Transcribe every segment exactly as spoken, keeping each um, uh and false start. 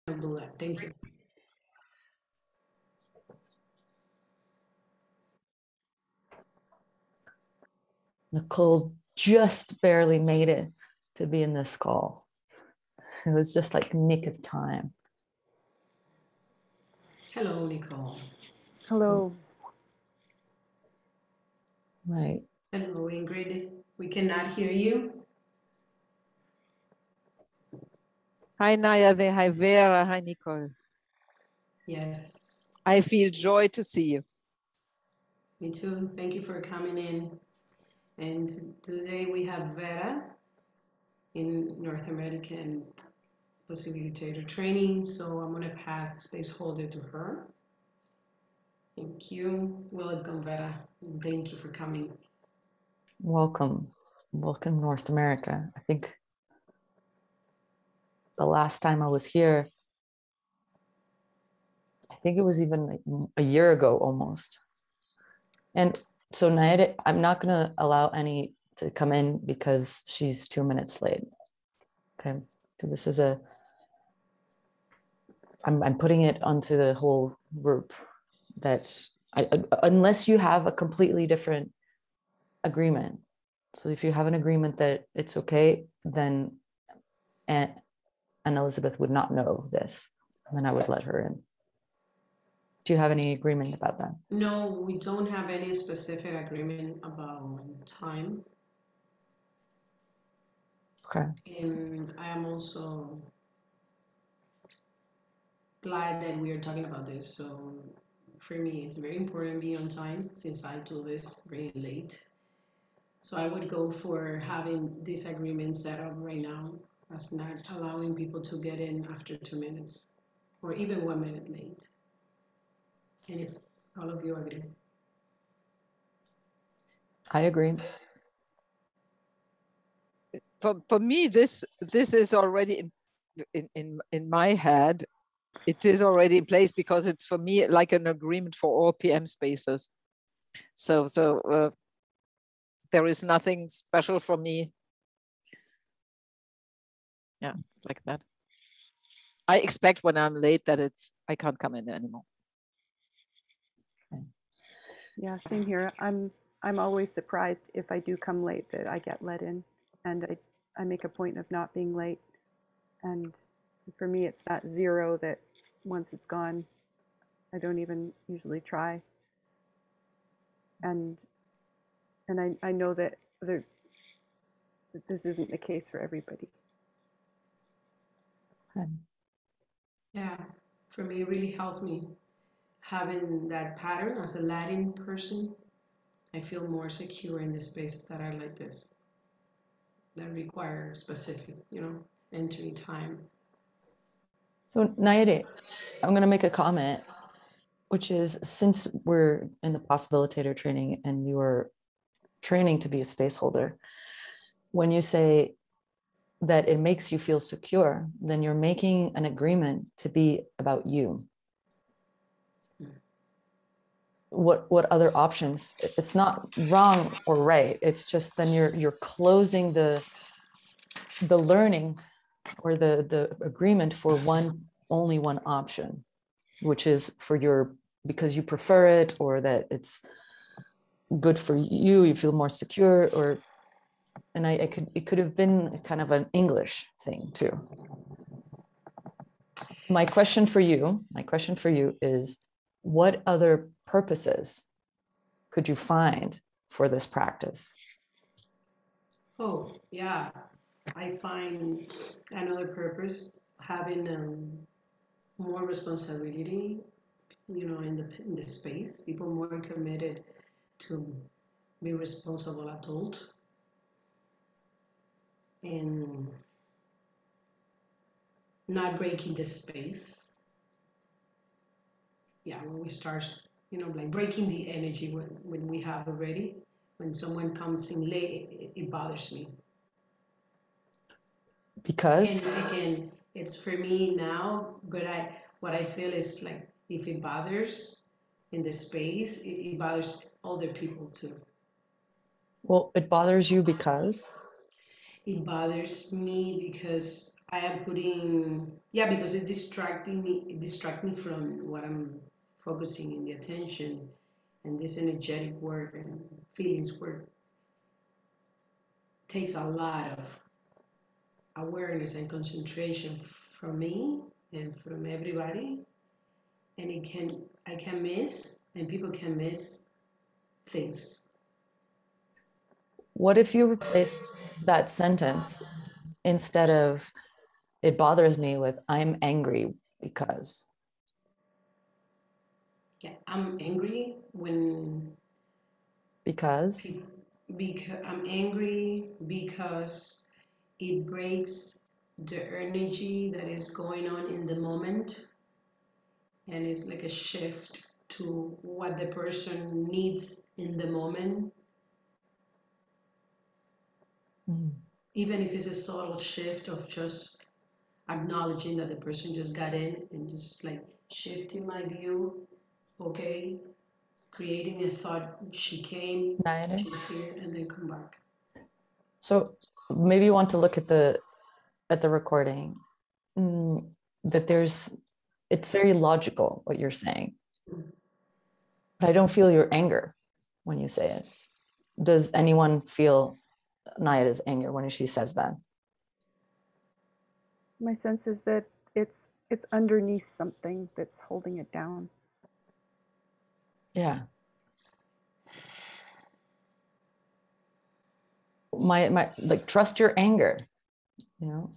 I'll do that. Thank you. Nicole just barely made it to be in this call. It was just like nick of time. Hello, Nicole. Hello. Right. Hello, Ingrid. We cannot hear you. Hi, Nayade. Hi, Vera. Hi, Nicole. Yes. I feel joy to see you. Me too. Thank you for coming in. And today we have Vera in North American facilitator training. So I'm going to pass the space holder to her. Thank you. Welcome, Vera. Thank you for coming. Welcome. Welcome, North America. I think the last time I was here, I think it was even like a year ago almost. And so Nayade, I'm not going to allow any to come in because she's two minutes late. Okay. So this is a, I'm, I'm putting it onto the whole group that I, unless you have a completely different agreement. So if you have an agreement that it's okay, then Aunt, Aunt Elizabeth would not know this, and then I would let her in. Do you have any agreement about that? No, we don't have any specific agreement about time. Okay. And I am also glad that we are talking about this. So for me, it's very important to be on time since I do this very late. So I would go for having this agreement set up right now as not allowing people to get in after two minutes or even one minute late. And if all of you agree. I agree. For, for me, this this is already in, in, in, in my head. It is already in place because it's for me like an agreement for all P M spaces. So, so uh, there is nothing special for me. Yeah, it's like that. I expect when I'm late that it's, I can't come in anymore. Okay. Yeah, same here. I'm, I'm always surprised if I do come late that I get let in, and I, I make a point of not being late. And for me, it's that zero that once it's gone, I don't even usually try. And and I, I know that, there, that this isn't the case for everybody. Okay. Yeah, for me, it really helps me having that pattern as a Latin person. I feel more secure in the spaces that are like this, that require specific, you know, entry time. So Nayade, I'm going to make a comment, which is since we're in the possibilitator training and you are training to be a space holder, when you say that it makes you feel secure, then you're making an agreement to be about you. What what other options? It's not wrong or right. It's just then you're you're closing the the learning or the the agreement for one only one option, which is for your, because you prefer it, or that it's good for you, you feel more secure, or and I, I could it could have been kind of an English thing too. My question for you, my question for you is, what other purposes could you find for this practice? Oh, yeah. I find another purpose having um, more responsibility, you know, in the in the space. People more committed to be responsible adult, and not breaking the space. Yeah, when we start, you know, like breaking the energy when, when we have already, when someone comes in late, it, it bothers me. Because And again, it's for me now, but I what I feel is like if it bothers in the space, it, it bothers other people too. Well, it bothers you because it bothers me because I am putting, yeah, because it distracting me, it distract me from what I'm focusing in the attention, and this energetic work and feelings work takes a lot of awareness and concentration from me and from everybody, and it can, I can miss, and people can miss things. What if you replaced that sentence instead of "it bothers me" with "I'm angry because"? Yeah, I'm angry when Because because I'm angry because it breaks the energy that is going on in the moment, and it's like a shift to what the person needs in the moment, mm, even if it's a subtle shift of just acknowledging that the person just got in and just like shifting my view. Okay, creating a thought, she came, Nayade? she's here, and then come back. So maybe you want to look at the at the recording, mm, that there's, it's very logical what you're saying, but I don't feel your anger when you say it. Does anyone feel Naya's anger when she says that? My sense is that it's it's underneath something that's holding it down. Yeah. My my like, trust your anger, you know.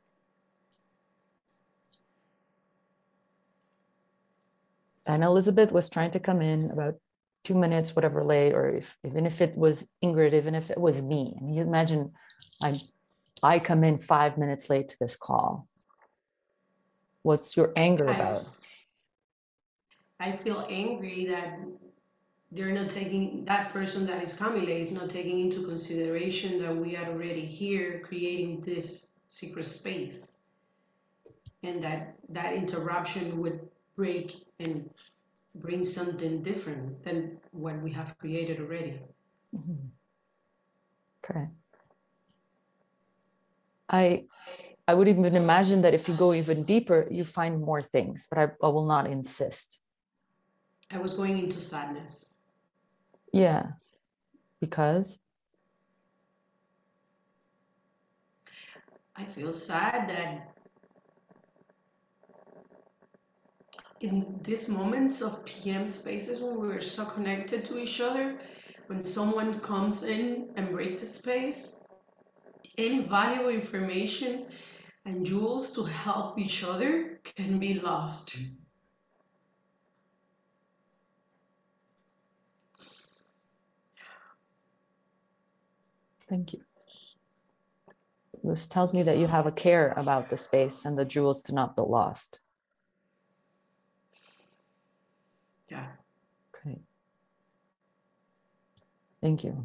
And Elizabeth was trying to come in about two minutes, whatever late, or if even if it was Ingrid, even if it was me. I mean, you imagine I I come in five minutes late to this call. What's your anger I, about? I feel angry that they're not taking, that person that is coming late is not taking into consideration that we are already here creating this secret space, and that that interruption would break and bring something different than what we have created already. Mm-hmm. Okay. I I would even imagine that if you go even deeper, you find more things, but I, I will not insist. I was going into sadness. Yeah, because I feel sad that in these moments of P M spaces when we're so connected to each other, when someone comes in and breaks the space, any valuable information and jewels to help each other can be lost. thank you. This tells me that you have a care about the space and the jewels to not be lost. Yeah. Okay. Thank you.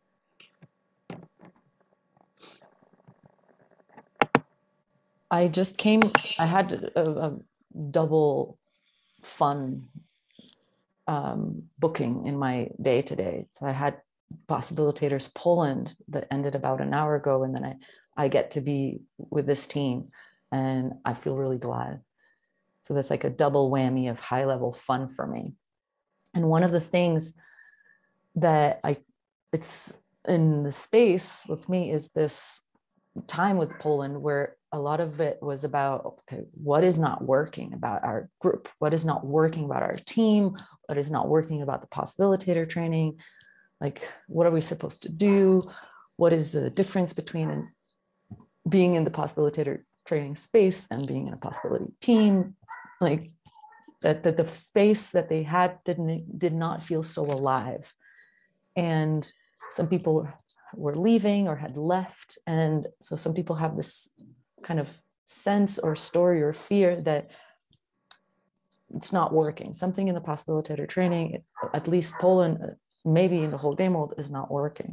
I just came, I had a, a double fun um, booking in my day today. So I had Possibilitators Poland that ended about an hour ago, and then I, I get to be with this team, and I feel really glad. So that's like a double whammy of high level fun for me. And one of the things that I, it's in the space with me is this time with Poland where a lot of it was about, okay, what is not working about our group? What is not working about our team? What is not working about the Possibilitator training? Like, what are we supposed to do? What is the difference between being in the Possibilitator training space and being in a possibility team? Like, that, that the space that they had didn't did not feel so alive. And some people were leaving or had left. And so some people have this kind of sense or story or fear that it's not working. Something in the Possibilitator training, at least Poland, maybe in the whole game world, is not working.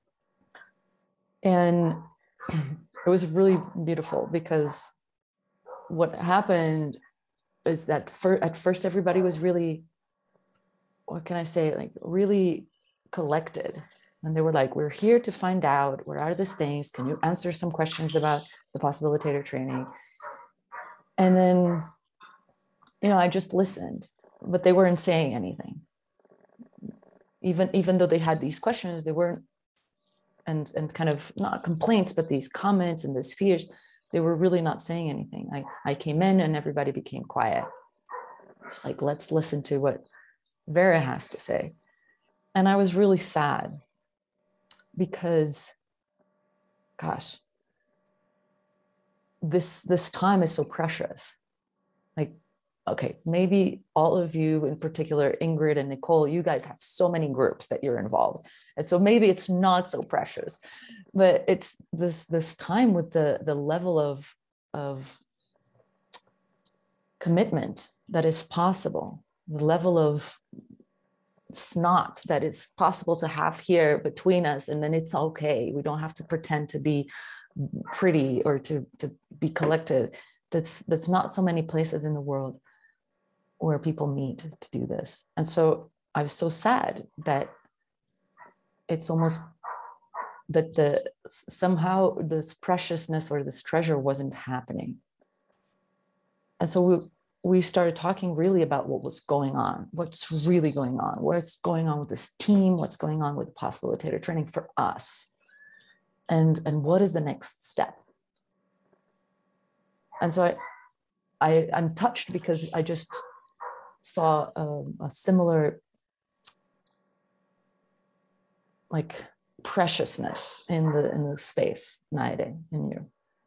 And it was really beautiful because what happened is that for, at first everybody was really, what can I say, like really collected And they were like, we're here to find out what are these things. Can you answer some questions about the possibilitator training? And then, you know, I just listened, but they weren't saying anything. Even, even though they had these questions, they weren't, and, and kind of not complaints, but these comments and these fears, they were really not saying anything. I, I came in and everybody became quiet. It's like, let's listen to what Vera has to say. And I was really sad because, gosh, this, this time is so precious. Like, okay, maybe all of you in particular, Ingrid and Nicole, you guys have so many groups that you're involved. And so maybe it's not so precious, but it's this, this time with the, the level of, of commitment that is possible, the level of snot that is possible to have here between us, and then it's okay. We don't have to pretend to be pretty or to, to be collected. That's, that's not so many places in the world where people meet to do this. And so I was so sad that it's almost that the somehow this preciousness or this treasure wasn't happening. And so we, we started talking really about what was going on, what's really going on, what's going on with this team, what's going on with possibilitator training for us, and, and what is the next step. And so I, I, I'm touched because I just saw a, a similar like preciousness in the, in the space, Naide, in you.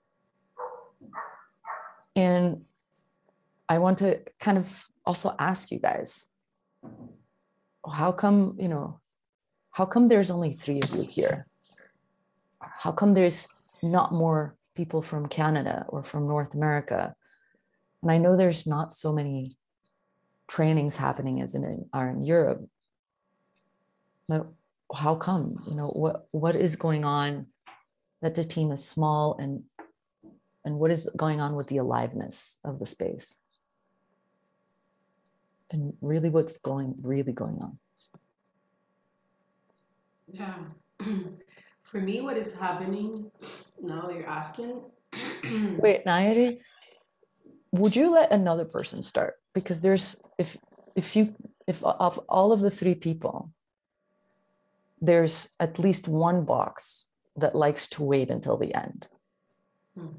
And I want to kind of also ask you guys, how come, you know, how come there's only three of you here? How come there's not more people from Canada or from North America? And I know there's not so many trainings happening as in are in Europe. But how come? You know, what what is going on that the team is small, and and what is going on with the aliveness of the space? And really what's going really going on? Yeah. For me, what is happening now you're asking. Wait, Nayari, would you let another person start? Because there's, if if you, if of all of the three people, there's at least one box that likes to wait until the end. Hmm.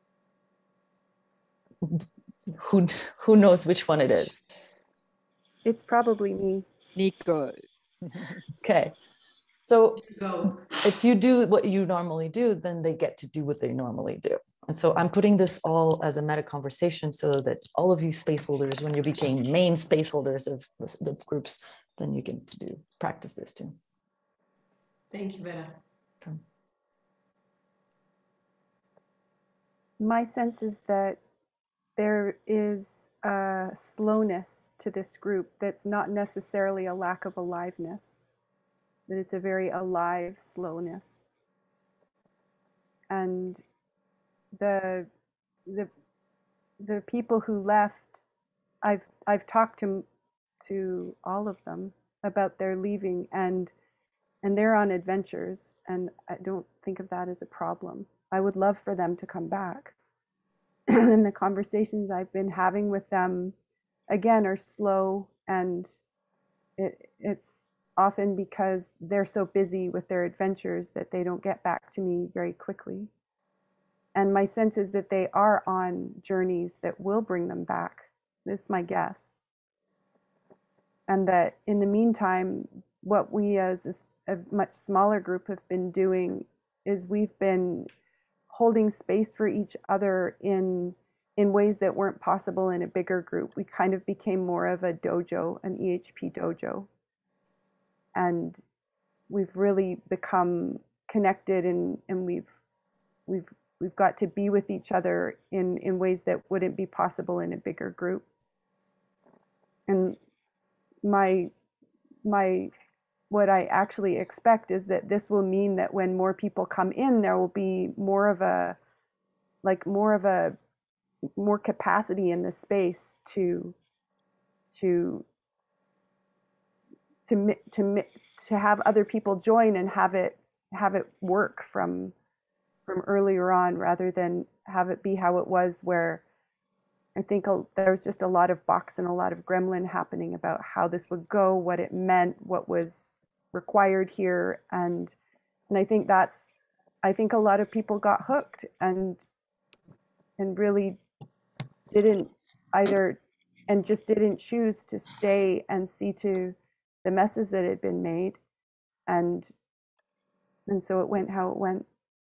Who, who knows which one it is? It's probably me. Nico. Okay. So Go. if you do what you normally do, then they get to do what they normally do. And so I'm putting this all as a meta conversation so that all of you space holders, when you became main space holders of the groups, then you get to do practice this too. Thank you, Vera. From My sense is that there is a slowness to this group that's not necessarily a lack of aliveness, that it's a very alive slowness. And the the the people who left, I've I've talked to to all of them about their leaving, and and they're on adventures, and I don't think of that as a problem. I would love for them to come back. And the conversations I've been having with them, again, are slow, and it, it's often because they're so busy with their adventures that they don't get back to me very quickly. And my sense is that they are on journeys that will bring them back. This is my guess. And that in the meantime, what we as a much smaller group have been doing is we've been holding space for each other in in ways that weren't possible in a bigger group. We kind of became more of a dojo, an E H P dojo. And we've really become connected, and, and we've we've we've got to be with each other in, in ways that wouldn't be possible in a bigger group. And my my what I actually expect is that this will mean that when more people come in, there will be more of a, like more of a, more capacity in the space to, to to mi- to mi- to have other people join and have it have it work from from earlier on, rather than have it be how it was, where I think a, there was just a lot of box and a lot of gremlin happening about how this would go, what it meant, what was required here, and and I think that's I think a lot of people got hooked and and really didn't either and just didn't choose to stay and see to the messes that had been made, and and so it went how it went.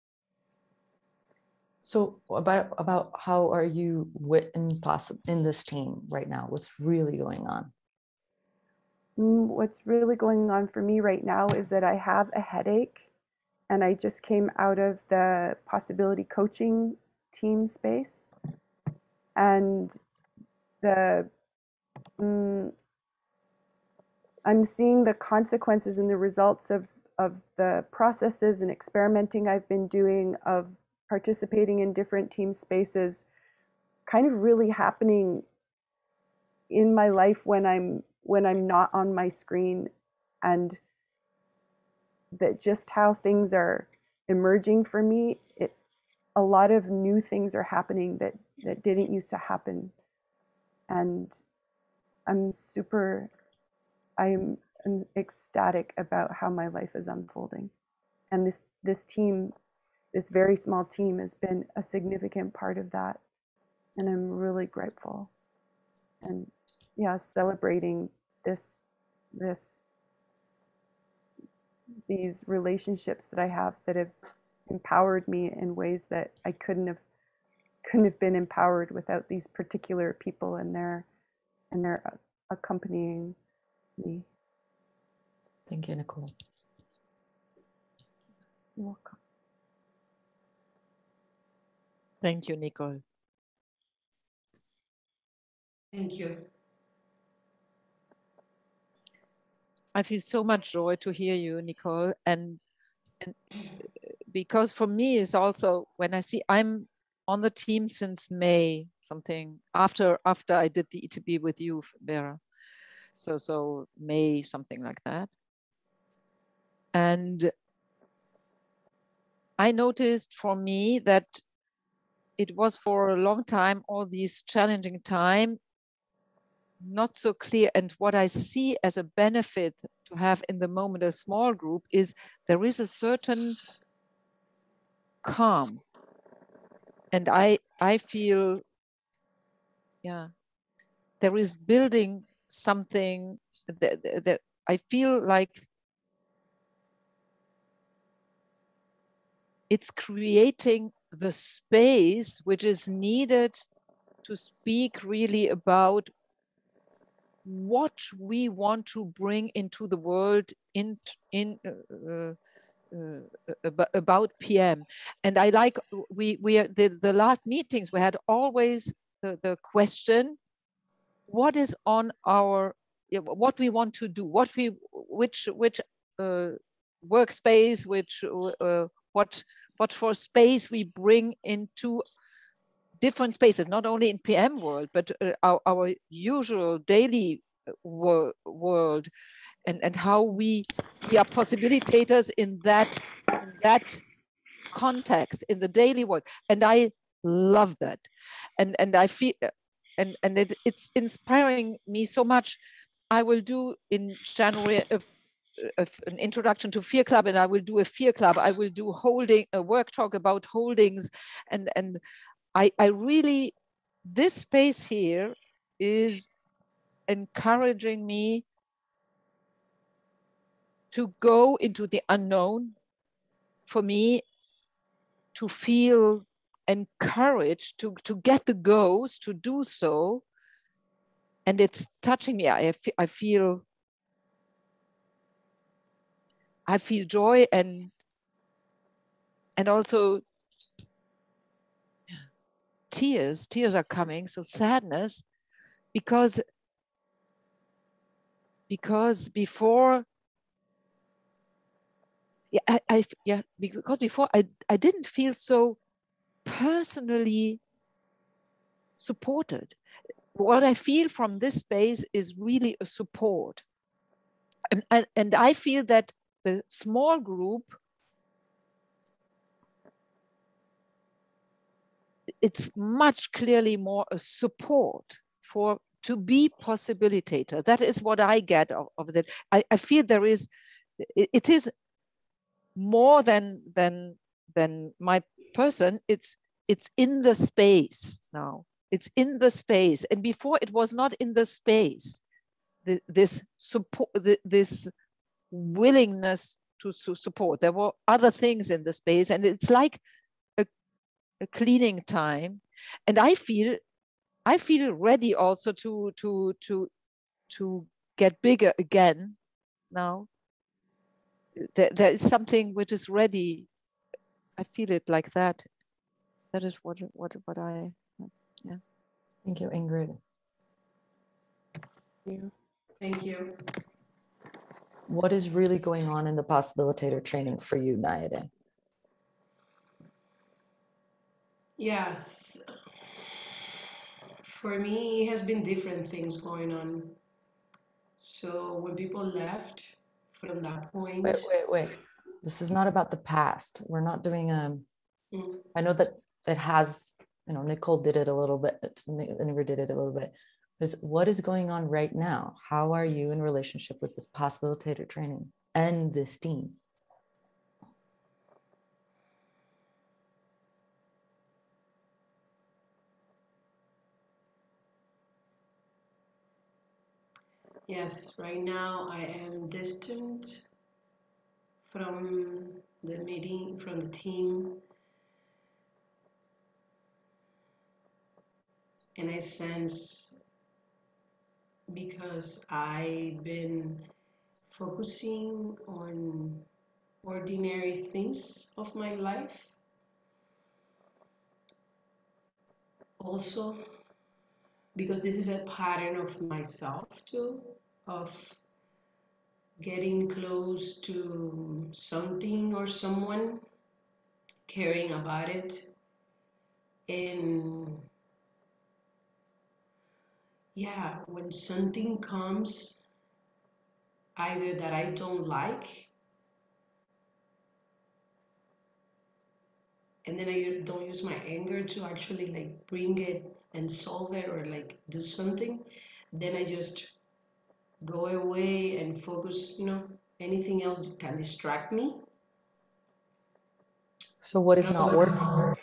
So about about how are you wi- in possi- in this team right now? What's really going on? Mm, What's really going on for me right now is that I have a headache, and I just came out of the possibility coaching team space, and the mm, I'm seeing the consequences and the results of of the processes and experimenting I've been doing, of participating in different team spaces, kind of really happening in my life when I'm when I'm not on my screen, and that just how things are emerging for me, it a lot of new things are happening that that didn't used to happen, and I'm super I'm, I'm ecstatic about how my life is unfolding, and this this team this very small team has been a significant part of that, and I'm really grateful, and yeah, celebrating this this these relationships that I have that have empowered me in ways that I couldn't have couldn't have been empowered without these particular people and their and their accompanying me. Thank you, Nicole. You're welcome. Thank you, Nicole. Thank you. I feel so much joy to hear you, Nicole, and and because for me it's also when I see I'm on the team since May, something after after I did the E T B with you, Vera. So so May, something like that. And I noticed for me that it was for a long time, all these challenging time, not so clear. And what I see as a benefit to have in the moment a small group is there is a certain calm. And I I feel, yeah, there is building something that, that I feel like it's creating the space which is needed to speak really about what we want to bring into the world in in uh, uh, about P M. And I like we we are, the the last meetings we had always the, the question, what is on our what we want to do, what we which which uh, workspace, which uh, what what for space we bring into different spaces, not only in P M world, but uh, our, our usual daily wor world, and, and how we, we are possibilitators in that, in that context, in the daily world. And I love that. And, and I feel, and, and it, it's inspiring me so much. I will do in January a, a, an introduction to Fear Club, and I will do a Fear Club. I will do holding a work talk about holdings, and, and I, I really, this space here is encouraging me to go into the unknown, for me to feel encouraged, to, to get the goes to do so. And it's touching me. I, I feel, I feel joy and, and also tears, tears are coming, so sadness, because, because before, yeah, I, I, yeah, because before I, I didn't feel so personally supported. What I feel from this space is really a support. and, and, and I feel that the small group, it's much clearly more a support for to be possibilitator. That is what I get of, of that. I, I feel there is, it, it is more than than than my person. It's it's in the space now. It's in the space, and before it was not in the space. The, this support, the, this willingness to, to support. There were other things in the space, and it's like a, a cleaning time. And I feel, I feel ready also to to to to get bigger again. Now, there, there is something which is ready. I feel it like that. That is what what what I. Yeah. Thank you, Ingrid. Thank you. Thank you. What is really going on in the possibilitator training for you, Nayade? Yes. For me, it has been different things going on. So when people left from that point. Wait, wait, wait. This is not about the past. We're not doing a, Mm. I know that it has, you know, Nicole did it a little bit, Ingrid did it a little bit. Is what is going on right now? How are you in relationship with the possibilitator training and this team? Yes, right now I am distant from the meeting, from the team. And I sense, because I've been focusing on ordinary things of my life, also because this is a pattern of myself too, of getting close to something or someone, caring about it, and yeah, when something comes either that I don't like, and then I don't use my anger to actually like bring it and solve it or like do something, then I just go away and focus, you know, anything else can distract me. So what is not working?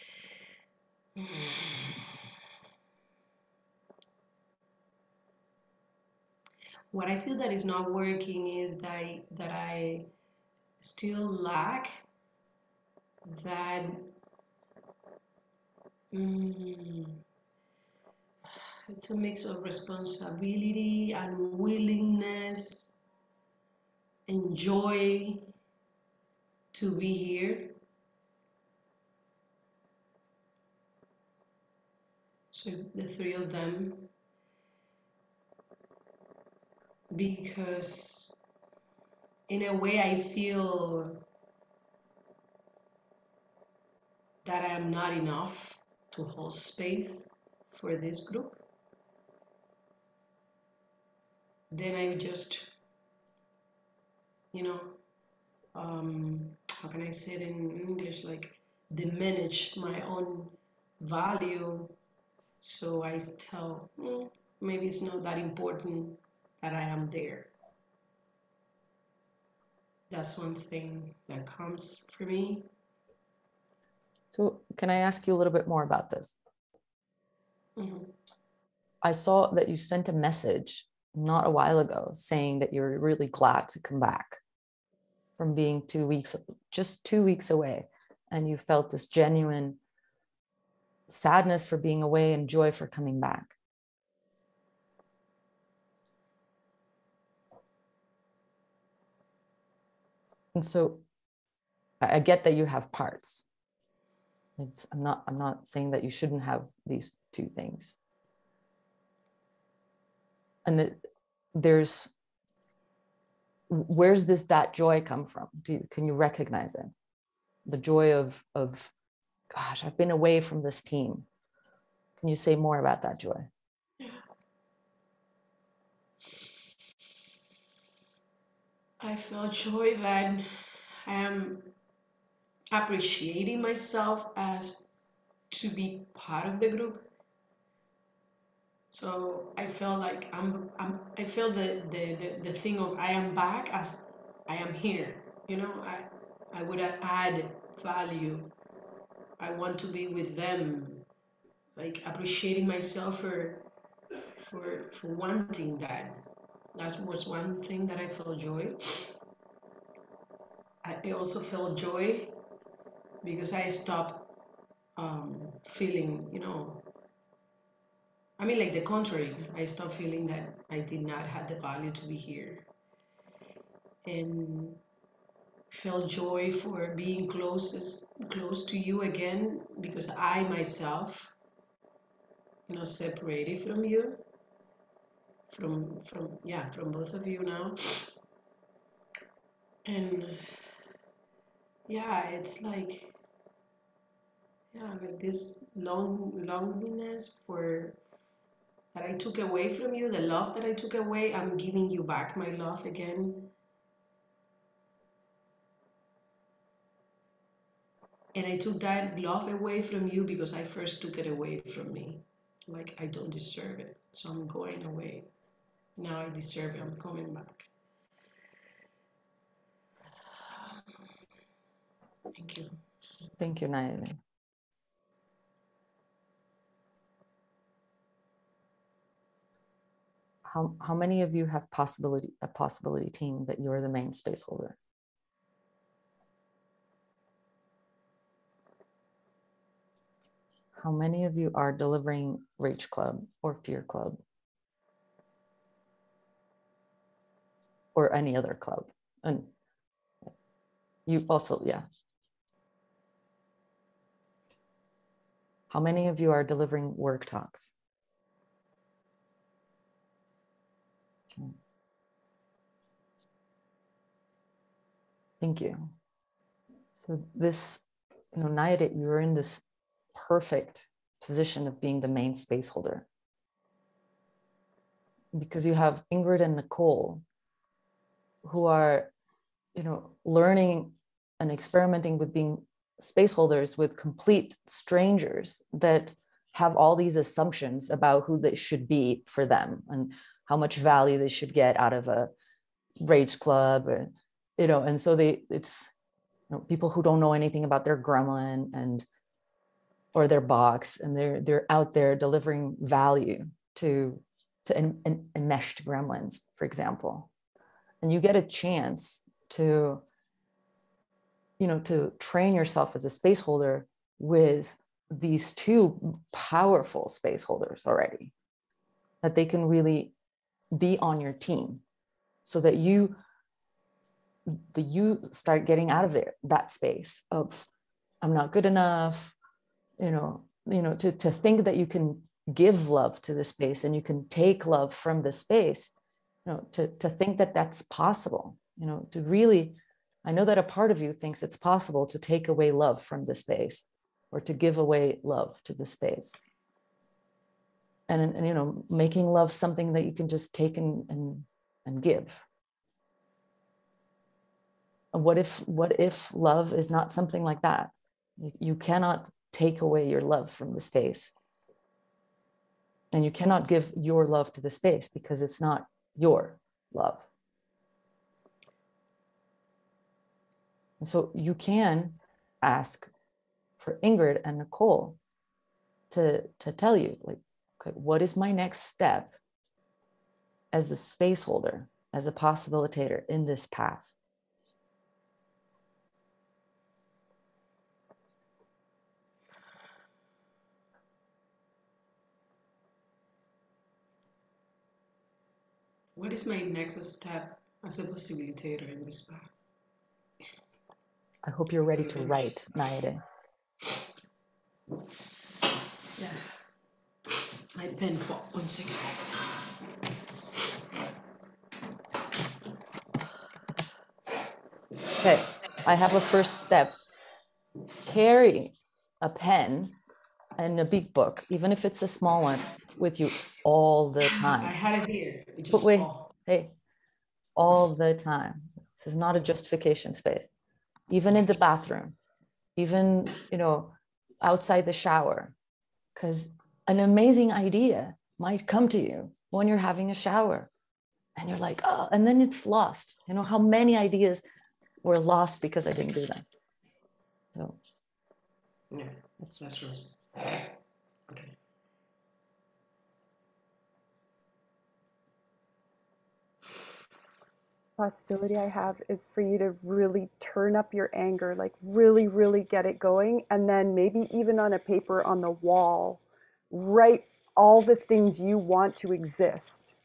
What I feel that is not working is that I, that I still lack that mm, it's a mix of responsibility and willingness and joy to be here. So the three of them, because in a way I feel that I am not enough to hold space for this group. Then I just, you know, um, how can I say it in English, like diminish my own value. So I tell, mm, maybe it's not that important that I am there. That's one thing that comes for me. So can I ask you a little bit more about this? Mm-hmm. I saw that you sent a message not a while ago saying that you're really glad to come back from being two weeks, just two weeks away. And you felt this genuine sadness for being away and joy for coming back. And so I get that you have parts. It's, I'm not, I'm not saying that you shouldn't have these two things. And that there's, where's this, that joy come from? Do you, can you recognize it? The joy of, of, gosh, I've been away from this team. Can you say more about that joy? I feel joy that I am appreciating myself as to be part of the group. So I feel like I'm, I'm I feel the, the, the, the thing of I am back as I am here. You know, I, I would add value. I want to be with them, like appreciating myself for for for wanting that. That was one thing that I felt joy. I also felt joy because I stopped um, feeling, you know, I mean, like the contrary. I stopped feeling that I did not have the value to be here, and felt joy for being closest, close to you again, because I myself, you know, separated from you, from from yeah, from both of you now, and yeah, it's like yeah, like this long loneliness for that I took away from you, the love that I took away, I'm giving you back my love again. And I took that love away from you because I first took it away from me. Like I don't deserve it, so I'm going away. Now I deserve it, I'm coming back. Thank you. Thank you, Nayeli. How, how many of you have possibility a possibility team that you're the main space holder? How many of you are delivering Rage Club or Fear Club? Or any other club? And you also, yeah. How many of you are delivering work talks? Okay. Thank you. So this, you know, Nayade, you're in this perfect position of being the main space holder, because you have Ingrid and Nicole who are, you know, learning and experimenting with being space holders with complete strangers that have all these assumptions about who they should be for them and how much value they should get out of a Rage Club, or, you know, and so they, it's, you know, people who don't know anything about their gremlin and or their box, and they're they're out there delivering value to to en, en, enmeshed gremlins, for example, and you get a chance to, you know, to train yourself as a space holder with these two powerful space holders already, that they can really be on your team, so that you that you start getting out of there, that space of I'm not good enough, you know, you know, to, to think that you can give love to the space and you can take love from the space, you know, to, to think that that's possible, you know, to really, I know that a part of you thinks it's possible to take away love from the space or to give away love to the space. And, and you know, making love something that you can just take and, and, and give. What if, what if love is not something like that? You, you cannot take away your love from the space. And you cannot give your love to the space because it's not your love. And so you can ask for Ingrid and Nicole to, to tell you, like, okay, what is my next step as a space holder, as a possibilitator in this path? What is my next step as a possibilitator in this path? I hope you're ready to write, Nayade. Yeah. My pen for one second. Okay, I have a first step. Carry a pen and a big book, even if it's a small one, with you all the time. I had it here. It But just wait, fall. hey, all the time. This is not a justification space. Even in the bathroom, even, you know, outside the shower, because an amazing idea might come to you when you're having a shower and you're like, oh, and then it's lost. You know, how many ideas were lost because I didn't do them. So yeah, that's, that's true. Okay. Possibility I have is for you to really turn up your anger, like really, really get it going. And then maybe even on a paper on the wall, write all the things you want to exist.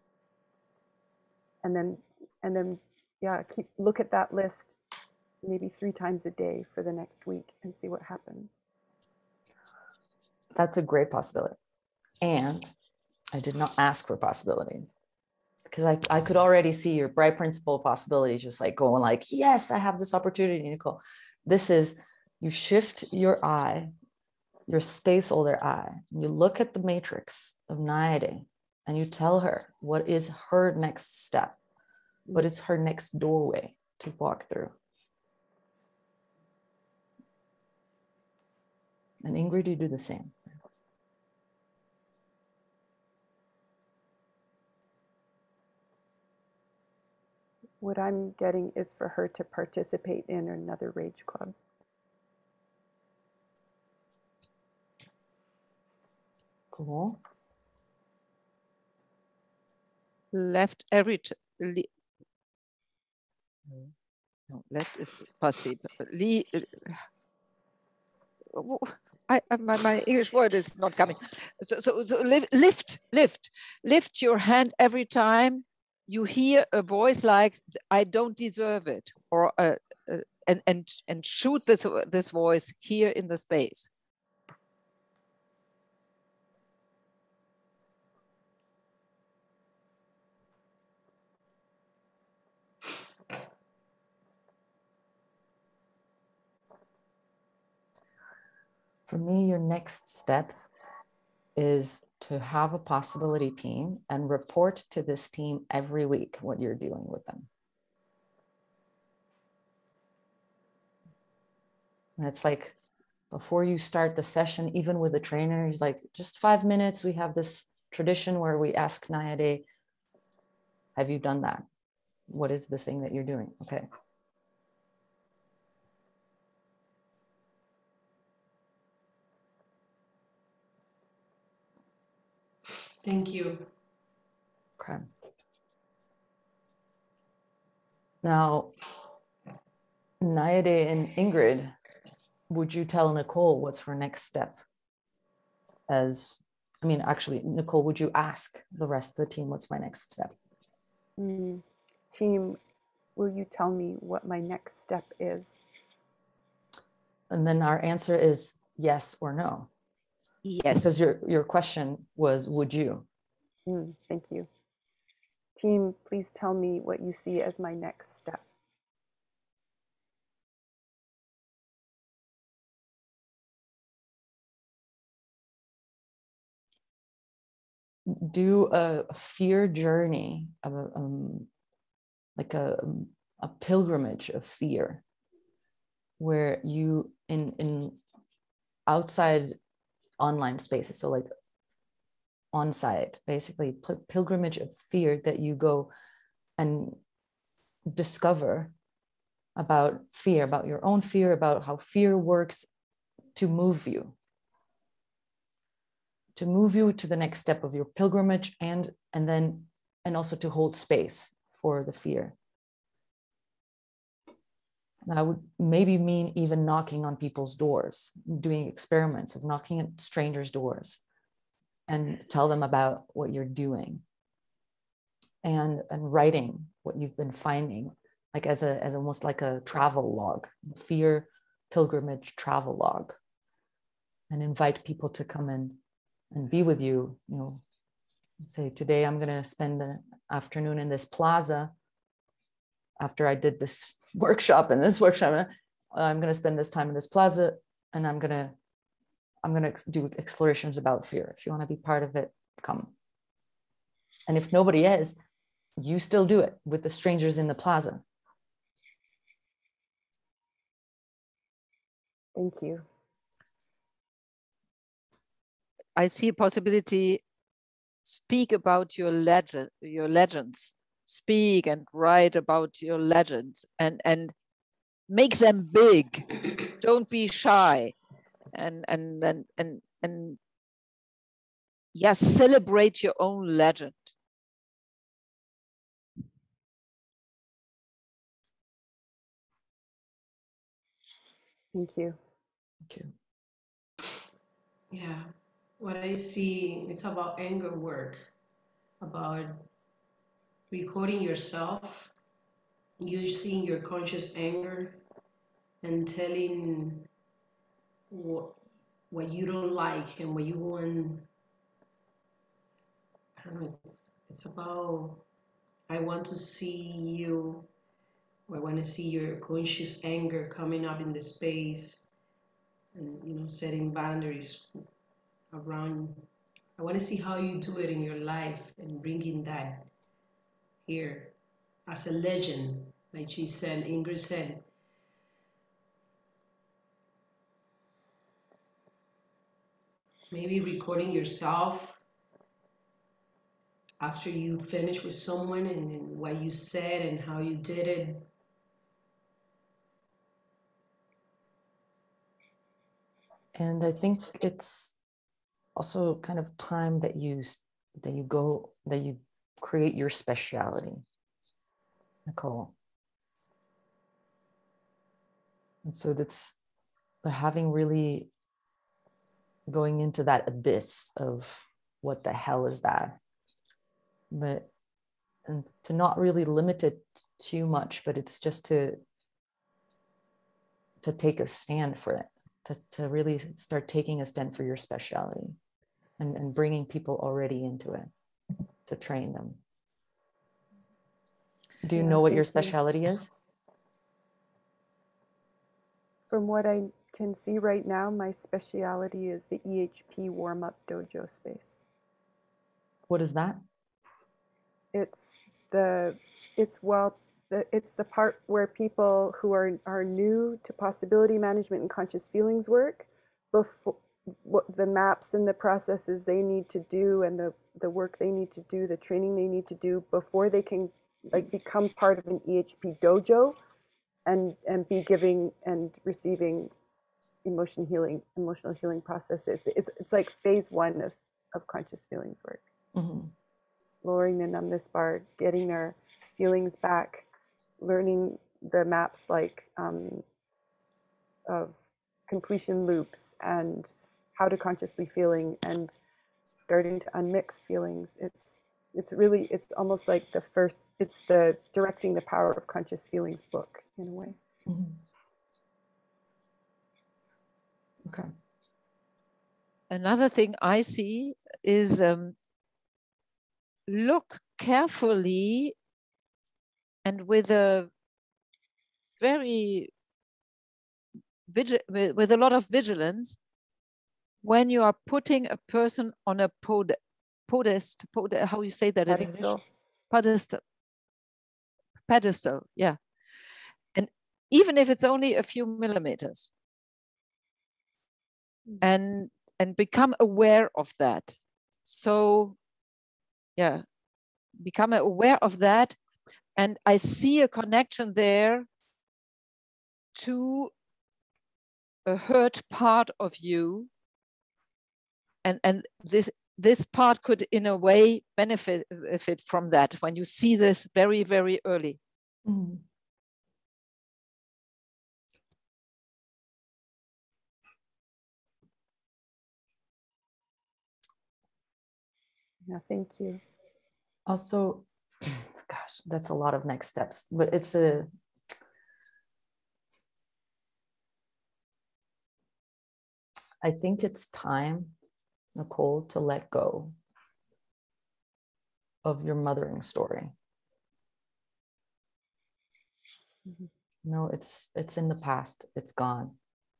And then, and then, yeah, keep, look at that list maybe three times a day for the next week and see what happens. That's a great possibility. And I did not ask for possibilities, because I, I could already see your bright principle possibilities just like going like, yes, I have this opportunity, Nicole. This is, you shift your eye, your space holder eye, and you look at the matrix of Nayade and you tell her what is her next step, what is her next doorway to walk through. And Ingrid, you do the same. What I'm getting is for her to participate in another Rage Club. Cool. Left every t le no, left is passive. Le I, my, my English word is not coming. So, so, so lift, lift, lift, lift your hand every time you hear a voice like, I don't deserve it, or uh, uh, and, and, and shoot this, this voice here in the space. For me, your next step is to have a possibility team and report to this team every week what you're doing with them. And it's like, before you start the session, even with the trainer, he's like, just five minutes. We have this tradition where we ask Nayade, have you done that? What is the thing that you're doing? Okay. Thank you. Okay. Now, Nayade and Ingrid, would you tell Nicole what's her next step? As, I mean, actually, Nicole, would you ask the rest of the team, what's my next step? Mm. Team, will you tell me what my next step is? And then our answer is yes or no. Yes. Because your, your question was, would you? Mm, thank you. Team, please tell me what you see as my next step. Do a fear journey of a, um, like a, a pilgrimage of fear, where you in in outside online spaces, so like on site, basically pilgrimage of fear, that you go and discover about fear, about your own fear, about how fear works to move you to move you to the next step of your pilgrimage, and and then and also to hold space for the fear. That would maybe mean even knocking on people's doors, doing experiments of knocking at strangers' doors and tell them about what you're doing, and and writing what you've been finding, like as a as almost like a travel log, fear pilgrimage travel log, and invite people to come in and be with you. You know, say, today I'm going to spend the afternoon in this plaza. After I did this workshop and this workshop, I'm going to spend this time in this plaza, and I'm going to I'm going to do explorations about fear. If you want to be part of it, come. And if nobody is, you still do it with the strangers in the plaza. Thank you. I see a possibility. Speak about your legend, your legends. Speak and write about your legends, and and make them big. Don't be shy, and and and and and yes, celebrate your own legend. Thank you. Thank you. Yeah, what I see, it's about anger work, about recording yourself, using your conscious anger, and telling what, what you don't like and what you want. I don't know, it's, it's about, I want to see you, or I want to see your conscious anger coming up in the space and, you know, setting boundaries around. I want to see how you do it in your life and bringing that here as a legend, like she said, Ingrid said. Maybe recording yourself after you finish with someone and, and what you said and how you did it. And I think it's also kind of time that you that you go that you create your speciality, Nicole. And so that's having really going into that abyss of what the hell is that, but and to not really limit it too much, but it's just to to take a stand for it, to, to really start taking a stand for your speciality and, and bringing people already into it to train them. Do you Yeah, know what your thank you. speciality is? From what I can see right now, my speciality is the E H P warm-up dojo space. What is that? It's the it's well the, it's the part where people who are are new to possibility management and conscious feelings work, before what the maps and the processes they need to do and the the work they need to do, the training they need to do before they can like become part of an E H P dojo and and be giving and receiving emotion healing emotional healing processes. It's it's like phase one of of conscious feelings work. Mm-hmm. Lowering the numbness bar, getting their feelings back, learning the maps like um, of completion loops and how to consciously feeling and starting to unmix feelings. It's it's really, it's almost like the first, it's the directing the power of conscious feelings book in a way. Mm-hmm. Okay. Another thing I see is um, look carefully and with a very vigil with, with a lot of vigilance when you are putting a person on a pod podest, pod how you say that in Pedestal. English? Pedestal. Pedestal, yeah. And even if it's only a few millimeters, mm-hmm. and and become aware of that. So, yeah, become aware of that. And I see a connection there to a hurt part of you. And, and this, this part could, in a way, benefit, benefit from that when you see this very, very early. Mm-hmm. Yeah, thank you. Also, gosh, that's a lot of next steps, but it's a, I think it's time, Nicole, to let go of your mothering story. Mm-hmm. No, it's it's in the past. It's gone.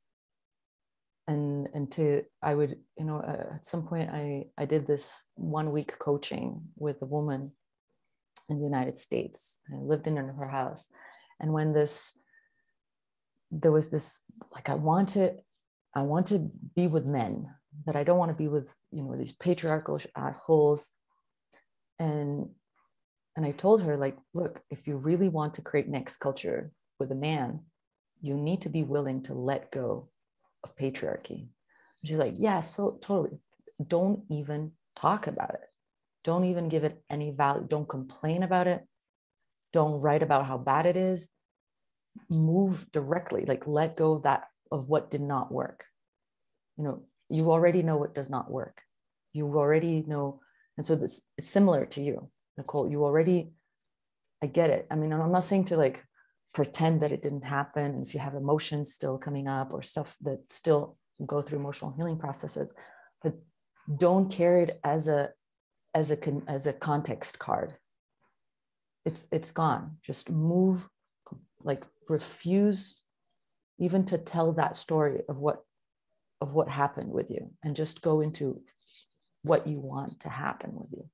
And and to I would you know uh, at some point I I did this one week coaching with a woman in the United States. I lived in her house, and when this there was this like I wanted I want to be with men, but I don't want to be with, you know, these patriarchal assholes. And and I told her, like, look, if you really want to create next culture with a man, you need to be willing to let go of patriarchy. She's like, yeah, so totally. Don't even talk about it. Don't even give it any value. Don't complain about it. Don't write about how bad it is. Move directly, like let go of that, of what did not work. You know, you already know what does not work. You already know. And so this, it's similar to you, Nicole. You already, I get it. I mean, I'm not saying to like pretend that it didn't happen. And if you have emotions still coming up or stuff that still go through emotional healing processes, but don't carry it as a as a as a context card. It's it's gone. Just move, like refuse even to tell that story of what of what happened with you, and just go into what you want to happen with you.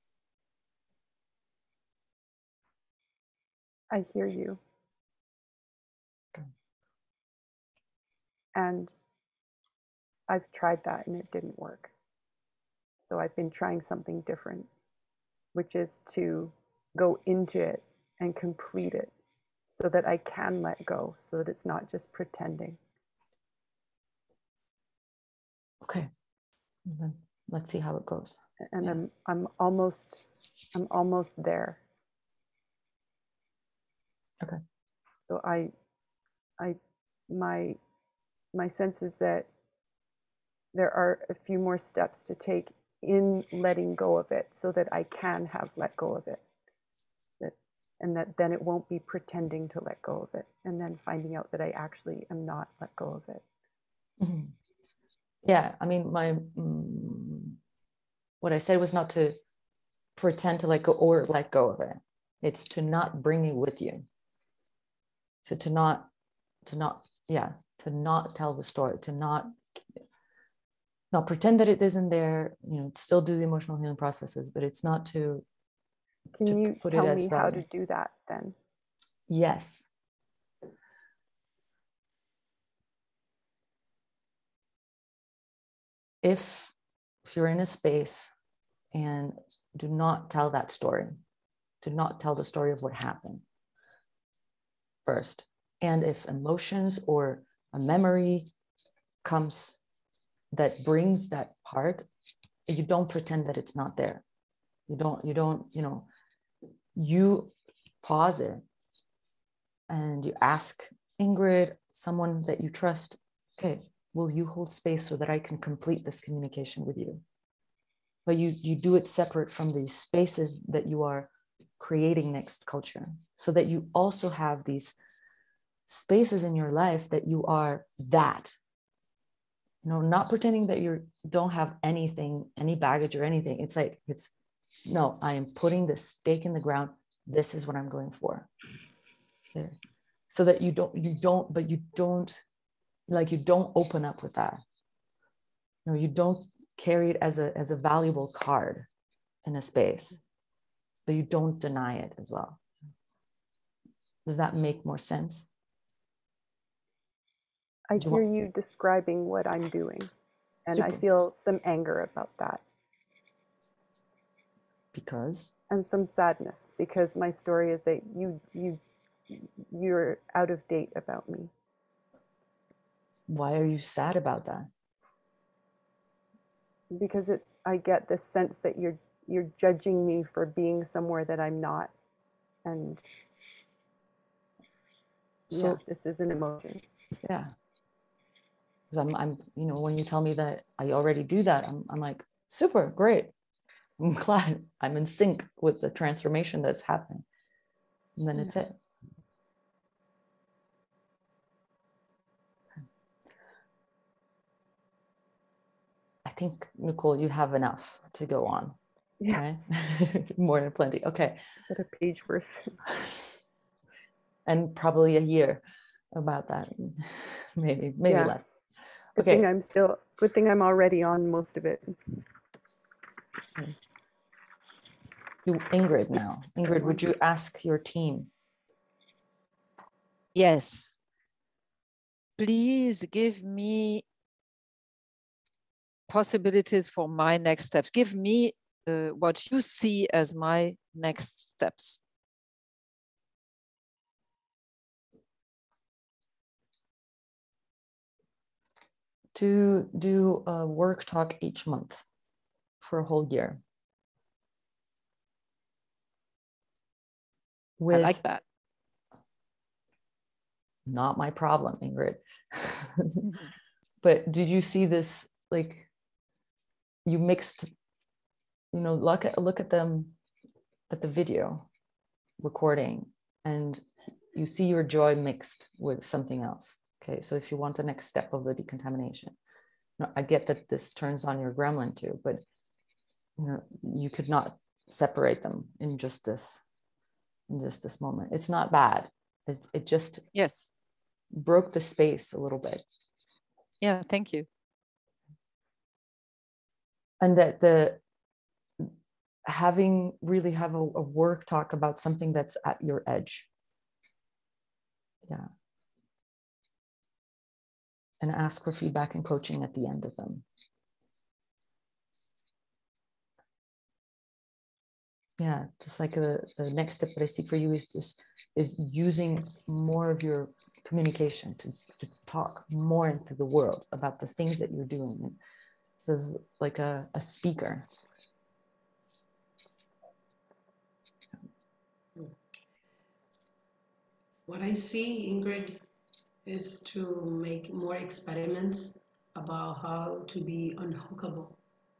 I hear you. Okay. And I've tried that and it didn't work. So I've been trying something different, which is to go into it and complete it so that I can let go, so that it's not just pretending. Okay. Then let's see how it goes. And Yeah. I'm I'm almost I'm almost there. Okay. So I I my my sense is that there are a few more steps to take in letting go of it so that I can have let go of it. That, and that then it won't be pretending to let go of it and then finding out that I actually am not let go of it. Mm-hmm. Yeah, I mean, my mm, what I said was not to pretend to let go or let go of it. It's to not bring it with you. So to not, to not, yeah, to not tell the story, to not, not pretend that it isn't there. You know, still do the emotional healing processes, but it's not to. Can to you put tell it as me how value. to do that then? Yes. If, if you're in a space and do not tell that story, do not tell the story of what happened first. And if emotions or a memory comes that brings that part, you don't pretend that it's not there. You don't, you don't, you know, you pause it and you ask Ingrid, someone that you trust, okay, will you hold space so that I can complete this communication with you? But you, you do it separate from these spaces that you are creating next culture, so that you also have these spaces in your life that you are that, you know, not pretending that you don't have anything, any baggage or anything. It's like, it's, no, I am putting the stake in the ground. This is what I'm going for. There. So that you don't, you don't, but you don't, like, you don't open up with that. You know, you don't carry it as a, as a valuable card in a space, but you don't deny it as well. Does that make more sense? I Do you hear want- you describing what I'm doing, and Super. I feel some anger about that. Because? And some sadness, because my story is that you you you're out of date about me. Why are you sad about that? Because it, I get this sense that you're you're judging me for being somewhere that I'm not, and So, yeah, this is an emotion. yeah. Because I'm, I'm, you know, when you tell me that I already do that, I'm, I'm like, super, great. I'm glad I'm in sync with the transformation that's happening. And then it's it. I think, Nicole, you have enough to go on. Yeah. Right? More than plenty. Okay. But a page worth. And probably a year about that. Maybe, maybe Yeah. less. Good Okay. thing I'm still, good thing I'm already on most of it. To Ingrid now. Ingrid, would you ask your team? Yes. Please give me possibilities for my next steps. Give me uh, what you see as my next steps. To do a work talk each month for a whole year. With, I like that. Not my problem, Ingrid. But did you see this, like, you mixed, you know, look at, look at them, at the video recording, and you see your joy mixed with something else. Okay, so if you want the next step of the decontamination, now, I get that this turns on your gremlin too, but you know, you could not separate them in just this, in just this moment. It's not bad. It, it just yes broke the space a little bit. Yeah, thank you. And that the having really have a, a work talk about something that's at your edge. Yeah. And ask for feedback and coaching at the end of them. Yeah, just like the, the next step that I see for you is just is using more of your communication to, to talk more into the world about the things that you're doing. So it's like a, a speaker. What I see, Ingrid, is to make more experiments about how to be unhookable.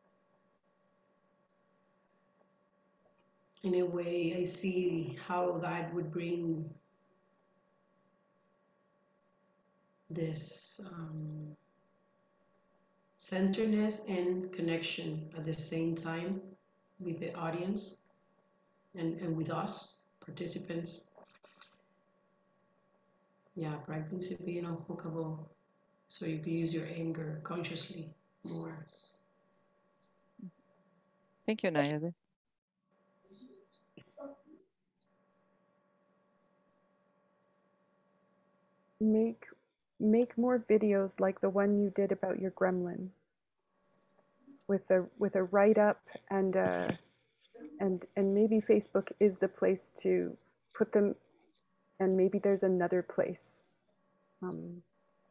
In a way, I see how that would bring this um, centeredness and connection at the same time with the audience and, and with us, participants. Yeah, practice being unhookable so you can use your anger consciously more. Thank you, Nayade. Make make more videos like the one you did about your gremlin, with a with a write-up and uh and and maybe Facebook is the place to put them, and maybe there's another place. Um,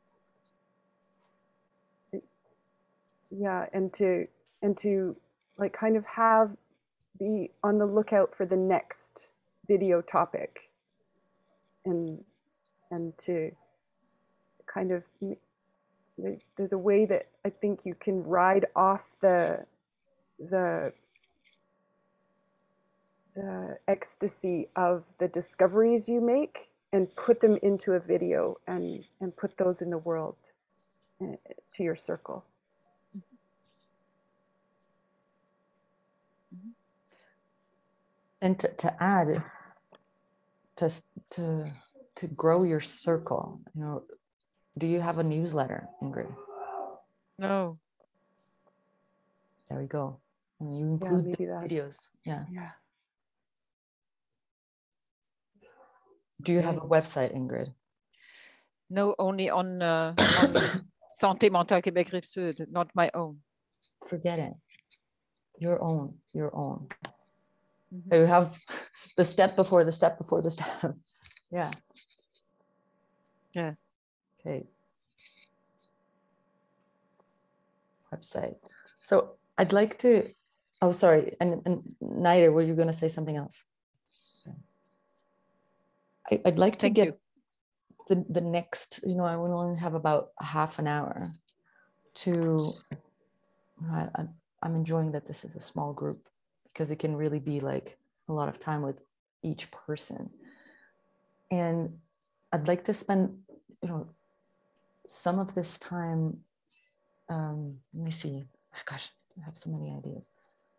it, yeah, and to and to like kind of have be on the lookout for the next video topic, and and to kind of there's a way that I think you can ride off the the the ecstasy of the discoveries you make and put them into a video and and put those in the world, uh, to your circle. And to, to add, to, to, to grow your circle, you know, do you have a newsletter, Ingrid? No. There we go. And you include yeah, these that's, videos. Yeah. Yeah. Do you Okay. have a website, Ingrid? No, only on, uh, on Santé Mentale Québec Rive Sud, not my own. Forget it. Your own, your own. Mm-hmm. You have the step before the step before the step. Yeah. Yeah. Okay. Website. So I'd like to, oh, sorry. And, and Naida, were you going to say something else? I, I'd like to Thank get you. the, the next, you know, I will only have about half an hour to, I, I'm, I'm enjoying that this is a small group because it can really be like a lot of time with each person. And I'd like to spend, you know, some of this time, um, let me see, oh, gosh, I have so many ideas.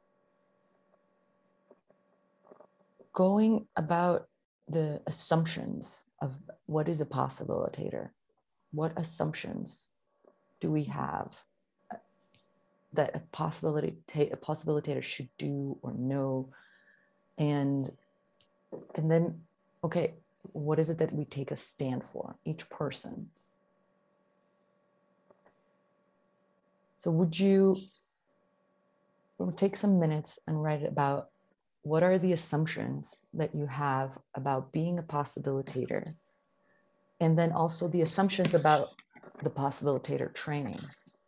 Going about the assumptions of what is a possibilitator. What assumptions do we have that a possibility a possibilitator should do or know? And and then, okay, what is it that we take a stand for, each person? So would you take some minutes and write about what are the assumptions that you have about being a possibilitator? And then also the assumptions about the possibilitator training.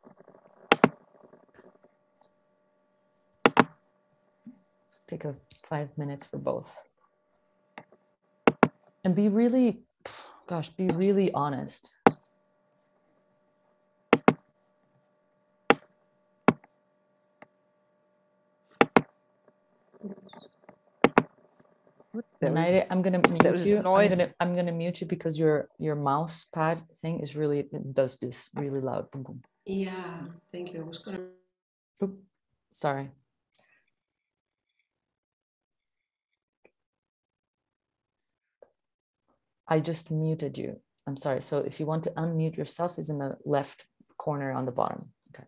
Let's take a five minutes for both. And be really, gosh, be really honest. There Naide, is, I'm gonna there mute is you. I'm noise. gonna I'm gonna mute you because your your mouse pad thing is really, it does this really loud. Boom, boom. Yeah, thank you. I was gonna. Oop, sorry. I just muted you. I'm sorry. So if you want to unmute yourself, is in the left corner on the bottom. Okay.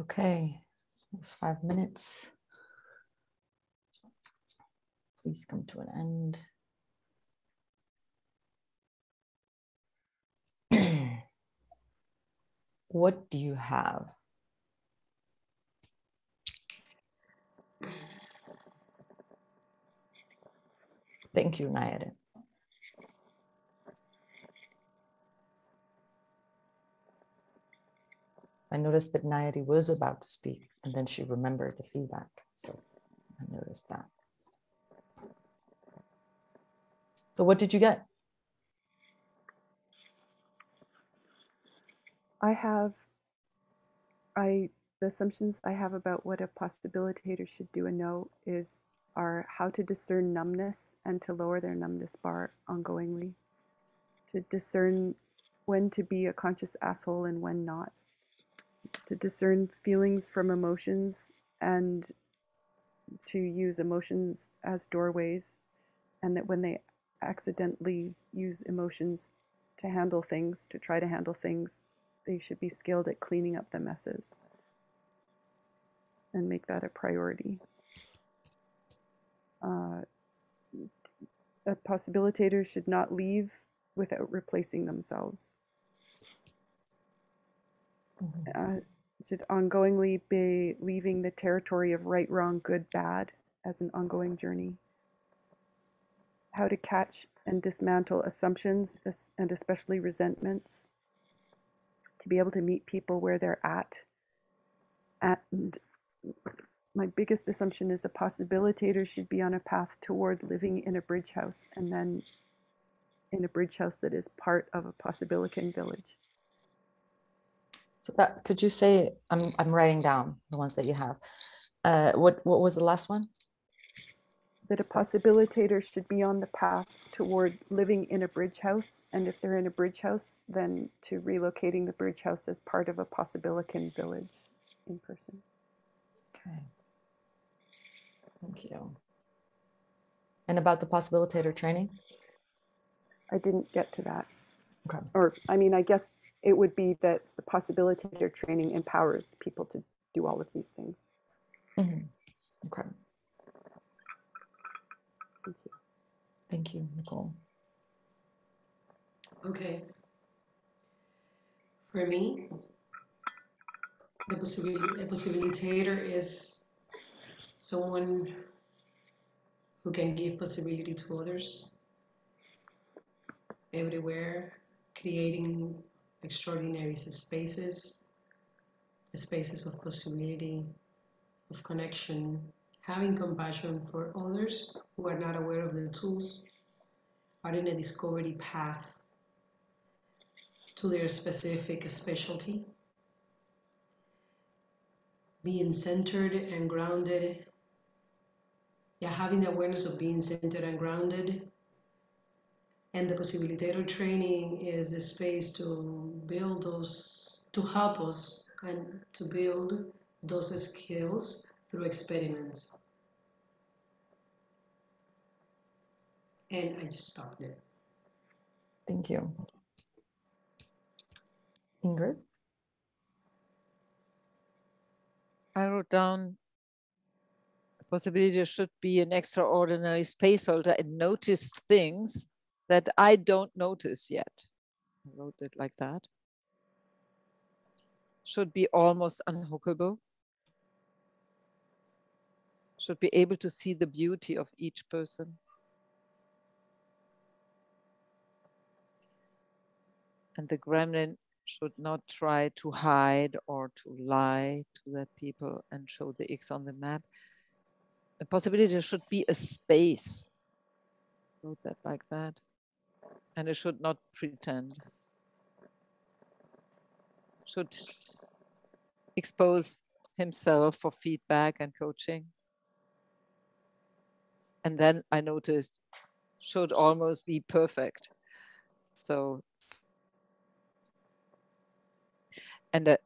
Okay, it was five minutes. Please come to an end. What do you have? Thank you, Nayade. I noticed that Nayade was about to speak and then she remembered the feedback. So I noticed that. So what did you get? I have, I, the assumptions I have about what a possibilitator should do and know is, are how to discern numbness and to lower their numbness bar ongoingly. To discern when to be a conscious asshole and when not. To discern feelings from emotions and to use emotions as doorways, and that when they accidentally use emotions to handle things, to try to handle things, they should be skilled at cleaning up the messes and make that a priority. Uh, a possibilitator should not leave without replacing themselves. Mm-hmm. Uh, should ongoingly be leaving the territory of right, wrong, good, bad as an ongoing journey. How to catch and dismantle assumptions and especially resentments. To be able to meet people where they're at. And my biggest assumption is a possibilitator should be on a path toward living in a bridge house, and then in a bridge house that is part of a possibilican village. So that, could you say, I'm I'm writing down the ones that you have. Uh, what what was the last one? That a possibilitator should be on the path toward living in a bridge house, and if they're in a bridge house, then to relocating the bridge house as part of a possibilican village in person. Okay. Thank you. And about the possibilitator training? I didn't get to that. Okay. Or, I mean, I guess it would be that the possibilitator training empowers people to do all of these things. Mm-hmm. Okay. Thank you. Thank you, Nicole. Okay. For me, the possibility, a possibilitator is someone who can give possibility to others everywhere, creating extraordinary spaces, spaces of possibility, of connection, having compassion for others who are not aware of the tools, are in a discovery path to their specific specialty, being centered and grounded, yeah, having the awareness of being centered and grounded. And the possibilitator training is a space to build those, to help us and to build those skills through experiments. And I just stopped there. Thank you. Ingrid? I wrote down the possibility should be an extraordinary space holder and notice things that I don't notice yet. I wrote it like that. Should be almost unhookable. Should be able to see the beauty of each person. And the gremlin should not try to hide or to lie to that people and show the X on the map. The possibility should be a space. Wrote that like that. And it should not pretend. Should expose himself for feedback and coaching. And then I noticed should almost be perfect. So, and uh,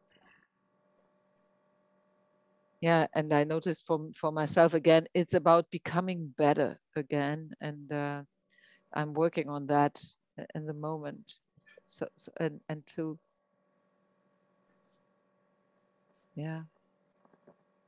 yeah, and I noticed for, for myself again, it's about becoming better again. And uh, I'm working on that in the moment. So, so and, and to, yeah,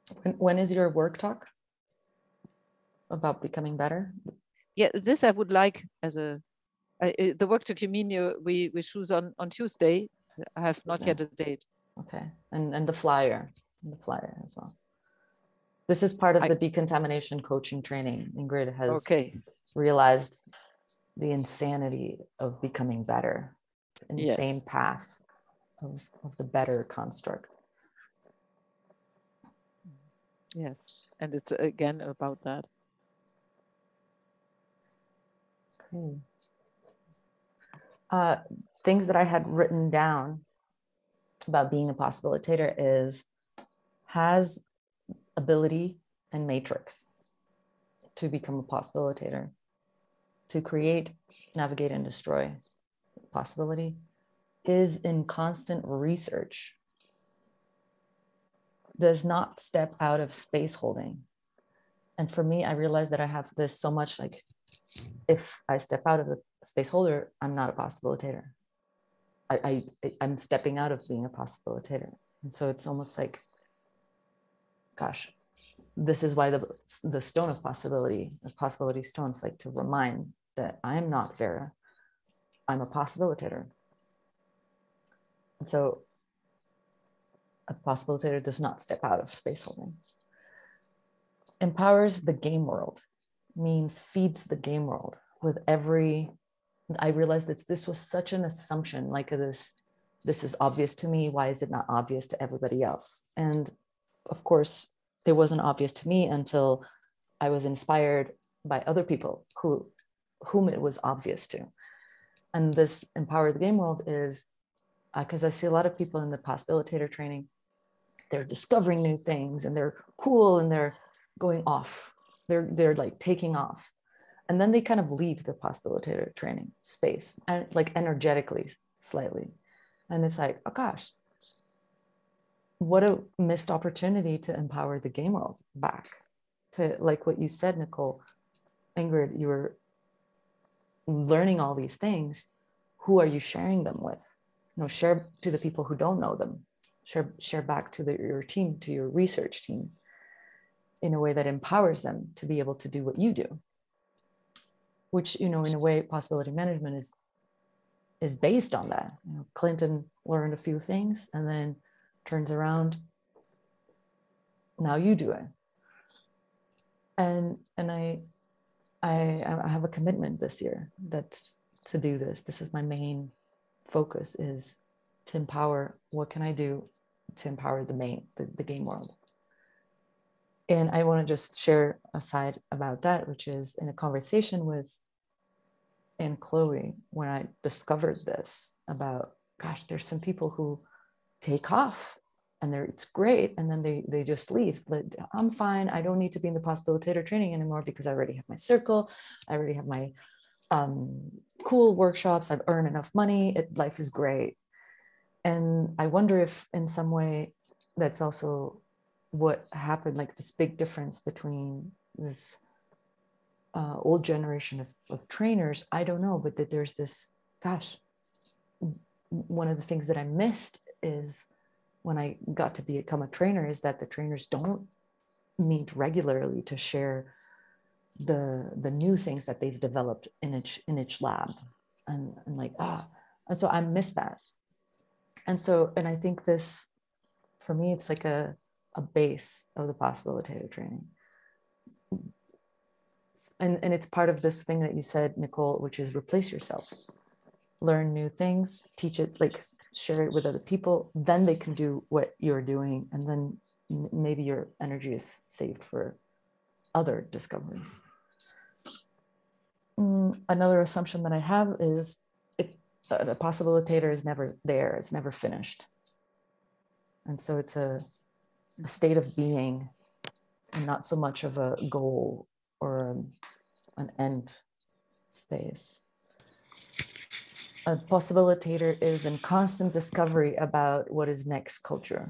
When, when is your work talk about becoming better? Yeah, this I would like as a, I, I- the work to Communio we, we choose on, on Tuesday. I have not Okay. yet a date. Okay, and, and the flyer, and the flyer as well. This is part of I- the decontamination coaching training. Ingrid has Okay, realized the insanity of becoming better, insane yes. path of, of the better construct. Yes, and it's again about that. Okay. Uh, things that I had written down about being a possibilitator is has ability and matrix to become a possibilitator, to create, navigate, and destroy. Possibility is in constant research, does not step out of space holding. And for me, I realized that I have this so much, like if I step out of the space holder, I'm not a possibilitator. I, I, I'm stepping out of being a possibilitator. And so it's almost like, gosh, this is why the, the stone of possibility, the possibility stones, like to remind that I'm not Vera, I'm a possibilitator. And so a possibilitator does not step out of space holding. Empowers the game world means feeds the game world with every, I realized that this was such an assumption, like this, this is obvious to me. Why is it not obvious to everybody else? And of course, it wasn't obvious to me until I was inspired by other people who, whom it was obvious to. And this empower the game world is because uh, I see a lot of people in the possibilitator training, they're discovering new things and they're cool and they're going off. They're, they're like taking off. And then they kind of leave the possibilitator training space and like energetically slightly. And it's like, oh gosh, what a missed opportunity to empower the game world back to like what you said, Nicole, Ingrid, you were learning all these things. Who are you sharing them with? You know, share to the people who don't know them, share, share back to the, your team, to your research team in a way that empowers them to be able to do what you do. Which, you know, in a way, possibility management is is based on that. You know, Clinton learned a few things and then turns around. Now you do it. And and I I I have a commitment this year that to do this. This is my main focus, is to empower. What can I do to empower the main the, the game world? And I want to just share a side about that, which is in a conversation with and Chloe, when I discovered this about, gosh, there's some people who take off and they're, it's great. And then they, they just leave, but I'm fine. I don't need to be in the possibilitator training anymore because I already have my circle. I already have my um, cool workshops. I've earned enough money. It, life is great. And I wonder if in some way that's also what happened, like this big difference between this Uh, old generation of, of trainers, I don't know, but that there's this, gosh, one of the things that I missed is when I got to become a trainer is that the trainers don't meet regularly to share the the new things that they've developed in each in each lab, and, and like ah, and so I miss that. And so, and I think this, for me, it's like a a base of the possibilitator training. And, and it's part of this thing that you said, Nicole, which is replace yourself, learn new things, teach it, like share it with other people, then they can do what you're doing. And then maybe your energy is saved for other discoveries. Mm, another assumption that I have is it, a possibilitator is never there, it's never finished. And so it's a, a state of being and not so much of a goal or a, an end space. A possibilitator is in constant discovery about what is next culture.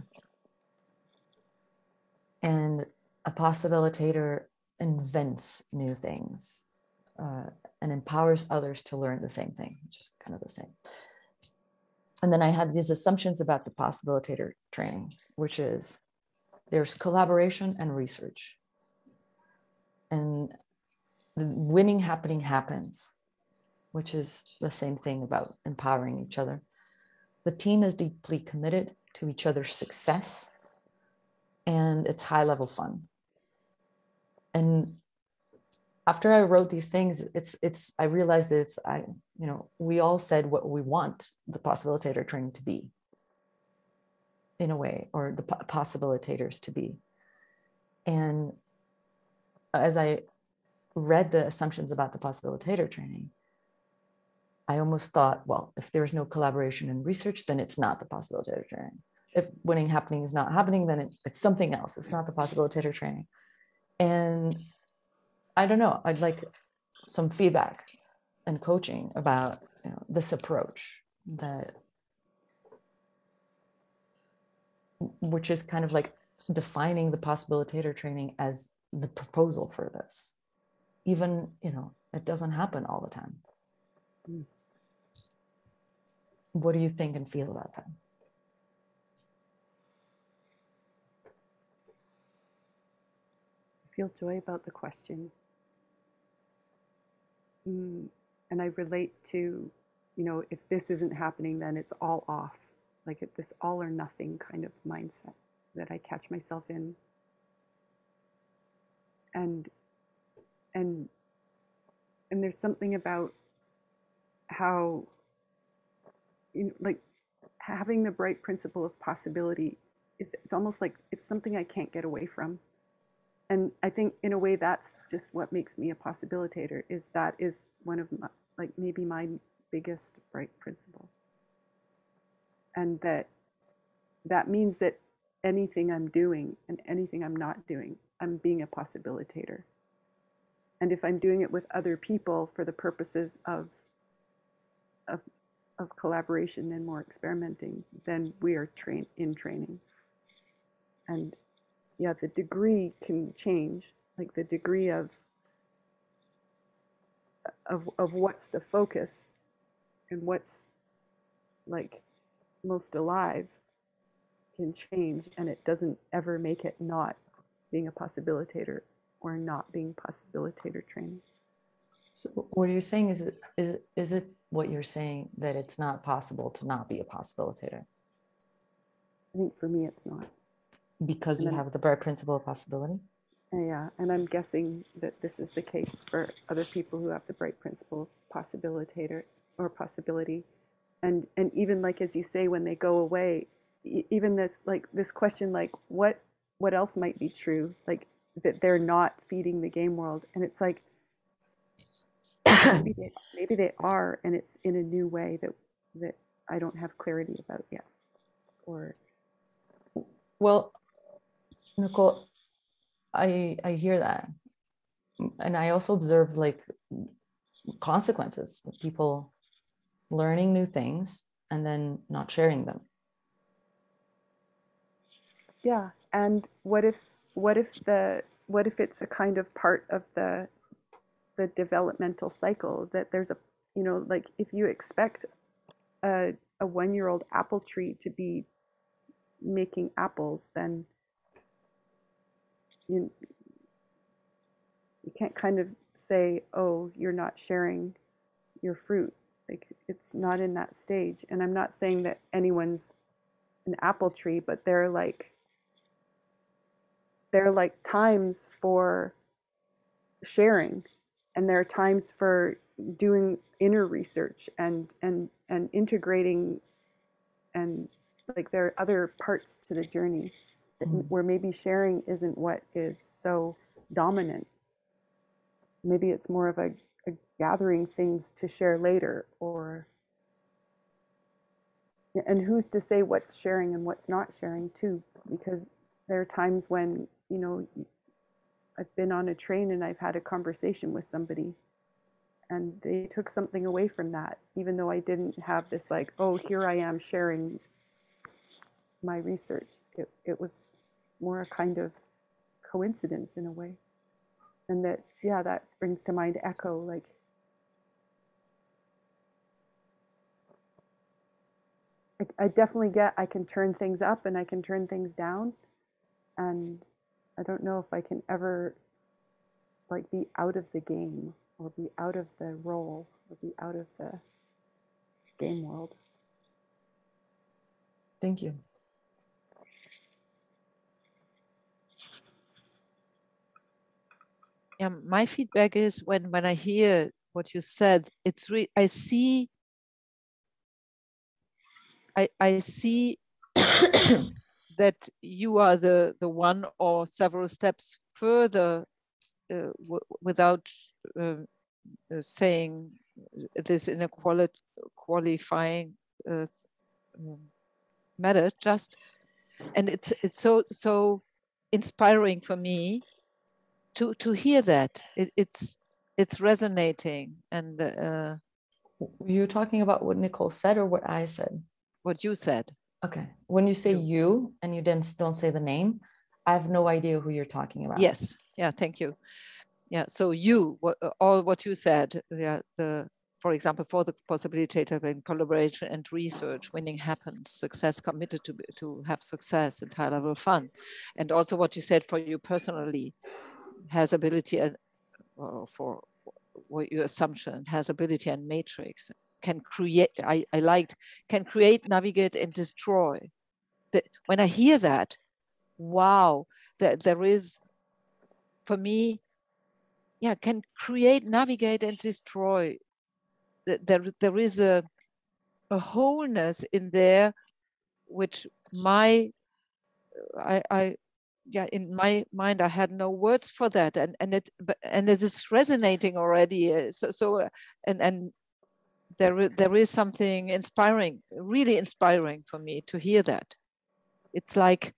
And a possibilitator invents new things uh, and empowers others to learn the same thing, which is kind of the same. And then I had these assumptions about the possibilitator training, which is there's collaboration and research. And the winning happening happens, which is the same thing about empowering each other. The team is deeply committed to each other's success, and it's high level fun. And after I wrote these things, it's, it's, I realized that it's, I, you know, we all said what we want the possibilitator training to be, in a way, or the possibilitators to be. And as I read the assumptions about the possibilitator training, I almost thought, well, if there's no collaboration and research, then it's not the possibilitator training. If winning happening is not happening, then it, it's something else. It's not the possibilitator training. And I don't know, I'd like some feedback and coaching about, you know, this approach that, which is kind of like defining the possibilitator training as the proposal for this. Even, you know, it doesn't happen all the time. Mm. What do you think and feel about that? I feel joy about the question. Mm. And I relate to, you know, if this isn't happening, then it's all off. Like it's this all or nothing kind of mindset that I catch myself in. And, and, and there's something about how, you know, like having the bright principle of possibility, it's, it's almost like it's something I can't get away from. And I think in a way that's just what makes me a possibilitator, is that is one of my, like maybe my biggest bright principle. And that that means that anything I'm doing and anything I'm not doing, I'm being a possibilitator. And if I'm doing it with other people for the purposes of, of, of collaboration and more experimenting, then we are train, in training. And yeah, the degree can change, like the degree of, of, of what's the focus and what's like most alive can change, and it doesn't ever make it not being a possibilitator or not being possibilitator training. So what you're saying is, is, is it what you're saying that it's not possible to not be a possibilitator? I think for me it's not. Because you have the bright principle of possibility? Yeah, and I'm guessing that this is the case for other people who have the bright principle of possibilitator or possibility. And and even like, as you say, when they go away, even this like this question, like what what else might be true, like that they're not feeding the game world, and it's like maybe they, maybe they are, and it's in a new way that that I don't have clarity about yet. Or well, Nicole, I I hear that, and I also observe like consequences of people learning new things and then not sharing them. Yeah, and what if what if the what if it's a kind of part of the the developmental cycle, that there's a, you know, like if you expect a a one-year-old apple tree to be making apples, then you you can't kind of say, oh, you're not sharing your fruit. Like it's not in that stage. And I'm not saying that anyone's an apple tree, but they're like there are like times for sharing, and there are times for doing inner research and and and integrating, and like there are other parts to the journey that, mm. where maybe sharing isn't what is so dominant. Maybe it's more of a, a gathering things to share later, or and who's to say what's sharing and what's not sharing too, because there are times when, you know, I've been on a train and I've had a conversation with somebody and they took something away from that, even though I didn't have this like, oh, here I am sharing my research. It, it was more a kind of coincidence in a way. And that, yeah, that brings to mind echo, like, I, I definitely get I can turn things up and I can turn things down. And I don't know if I can ever like be out of the game or be out of the role or be out of the game world. Thank you. Yeah, my feedback is when when I hear what you said, it's re I see I I see that you are the the one or several steps further uh, w without uh, uh, saying this in a quali qualifying uh, um, matter. Just and it's it's so so inspiring for me to to hear that it, it's it's resonating. And uh, Were you talking about what Nicole said or what I said? what you said. Okay. When you say You. you and you didn't don't say the name, I have no idea who you're talking about. Yes. Yeah. Thank you. Yeah. So you, what, all what you said. Yeah. The for example, for the possibility of collaboration and research, winning happens. Success committed to to have success and high level fun, and also what you said for you personally, has ability and uh, for what your assumption has ability and matrix. Can create, I, I liked, can create, navigate, and destroy. The, when I hear that, wow, that there is, for me, yeah, can create, navigate, and destroy. There, there is a, a wholeness in there, which my, I, I, yeah, in my mind, I had no words for that, and and it, but and it is resonating already. So, so, and and there, there is something inspiring, really inspiring for me to hear that. It's like,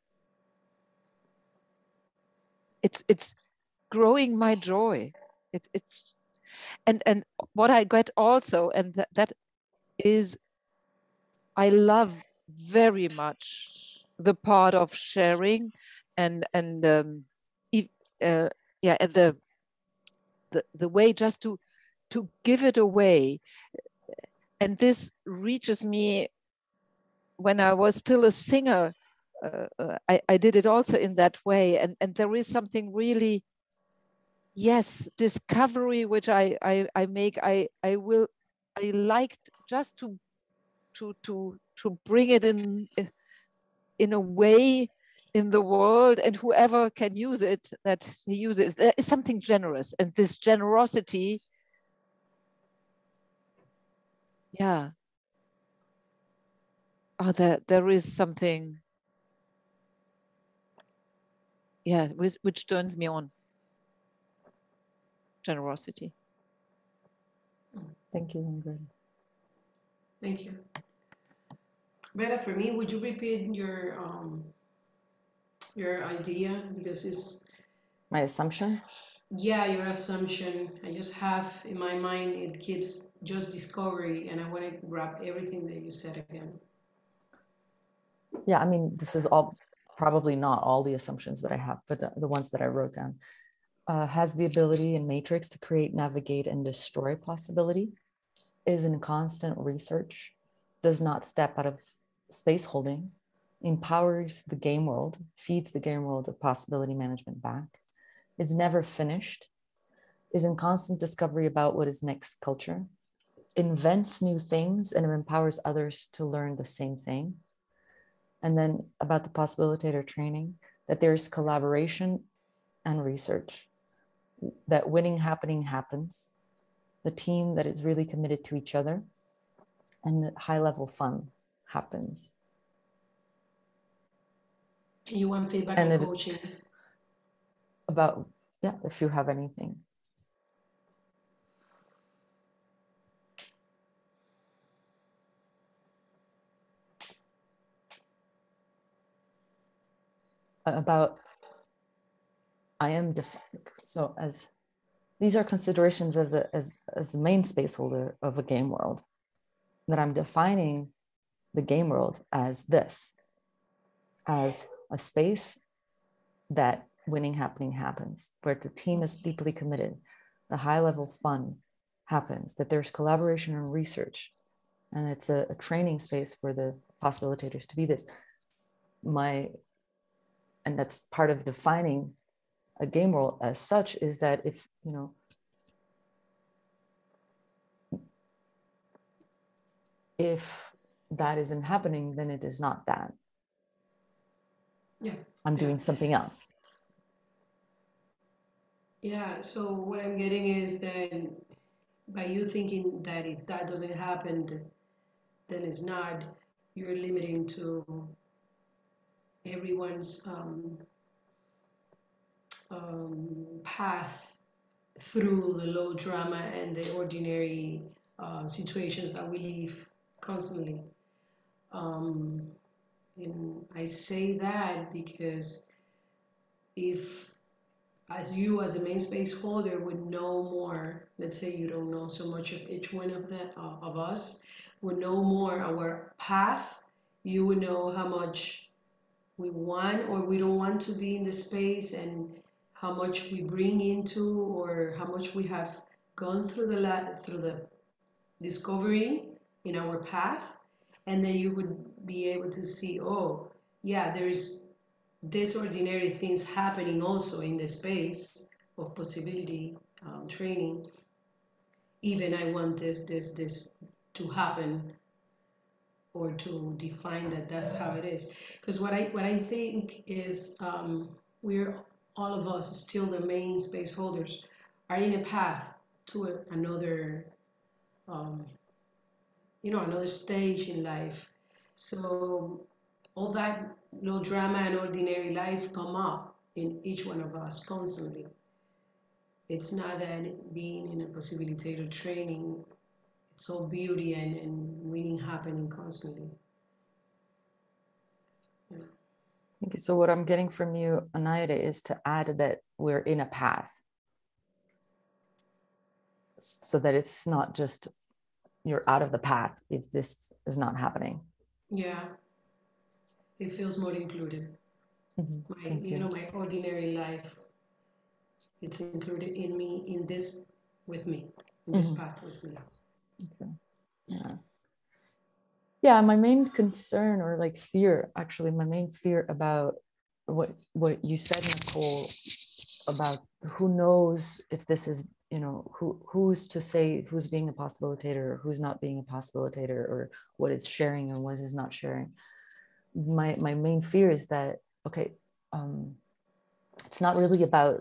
it's it's growing my joy. It, it's, and, and what I get also, and that, that is, I love very much the part of sharing and, and um, uh, yeah, and the, the, the way just to, to give it away. And this reaches me when I was still a singer. Uh, I, I did it also in that way. And, and there is something really, yes, discovery, which I, I, I make, I, I will, I liked just to, to, to, to bring it in, in a way in the world, and whoever can use it, that he uses, there is something generous. And this generosity, yeah, oh, there, there is something, yeah, which, which turns me on. Generosity. Thank you, Ingrid. Thank you. Vera, for me, would you repeat your um, your idea? Because it's... My assumptions? Yeah, your assumption. I just have in my mind, it keeps just discovery, and I want to grab everything that you said again. Yeah, I mean, this is all, probably not all the assumptions that I have, but the, the ones that I wrote down. Uh, has the ability in Matrix to create, navigate, and destroy possibility, is in constant research, does not step out of space holding, empowers the game world, feeds the game world of possibility management back, is never finished, is in constant discovery about what is next culture, invents new things and empowers others to learn the same thing. And then about the possibilitator training, that there's collaboration and research, that winning happening happens, the team that is really committed to each other, and high level fun happens. You want feedback and and it, coaching? About, yeah, if you have anything. About, I am, def so as, these are considerations as a, as, as the main space holder of a game world, that I'm defining the game world as this, as a space that winning happening happens, where the team is deeply committed, the high level fun happens, that there's collaboration and research, and it's a, a training space for the possibilitators to be this. My, and that's part of defining a game world as such, is that if, you know, if that isn't happening, then it is not that. Yeah. I'm yeah. doing something else. Yeah, so what I'm getting is that by you thinking that if that doesn't happen, then it's not, you're limiting to everyone's um, um, path through the low drama and the ordinary uh, situations that we live constantly. Um, and I say that because if, as you as a main space holder would know more, let's say you don't know so much of each one of the uh, of us, would know more our path, you would know how much we want or we don't want to be in the space, and how much we bring into, or how much we have gone through the la- through the discovery in our path, and then you would be able to see, oh yeah, there's these ordinary things happening also in the space of possibility um, training. Even I want this, this, this to happen, or to define that that's how it is. Because what I what I think is um, we're all of us still the main space holders are in a path to a, another, um, you know, another stage in life. So all that low drama and ordinary life come up in each one of us constantly. It's not that being in a possibilitator training, it's all beauty and, and winning happening constantly. Yeah. Okay, so what I'm getting from you, Anayade, is to add that we're in a path, so that it's not just you're out of the path if this is not happening. Yeah, it feels more included. Mm-hmm. My, Thank you. you know, my ordinary life, it's included in me, in this, with me, in this Mm-hmm. path with me. Okay. Yeah. Yeah, my main concern, or like fear, actually, my main fear about what what you said, Nicole, about who knows if this is, you know, who who's to say who's being a possibilitator or who's not being a possibilitator, or what is sharing and what is not sharing. My my main fear is that, okay, um, it's not really about,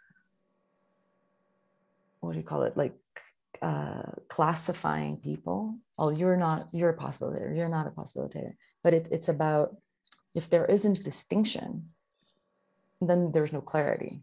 what do you call it, like uh, classifying people. Oh, you're not, you're a possibilitator, you're not a possibilitator. But it, it's about, if there isn't distinction, then there's no clarity.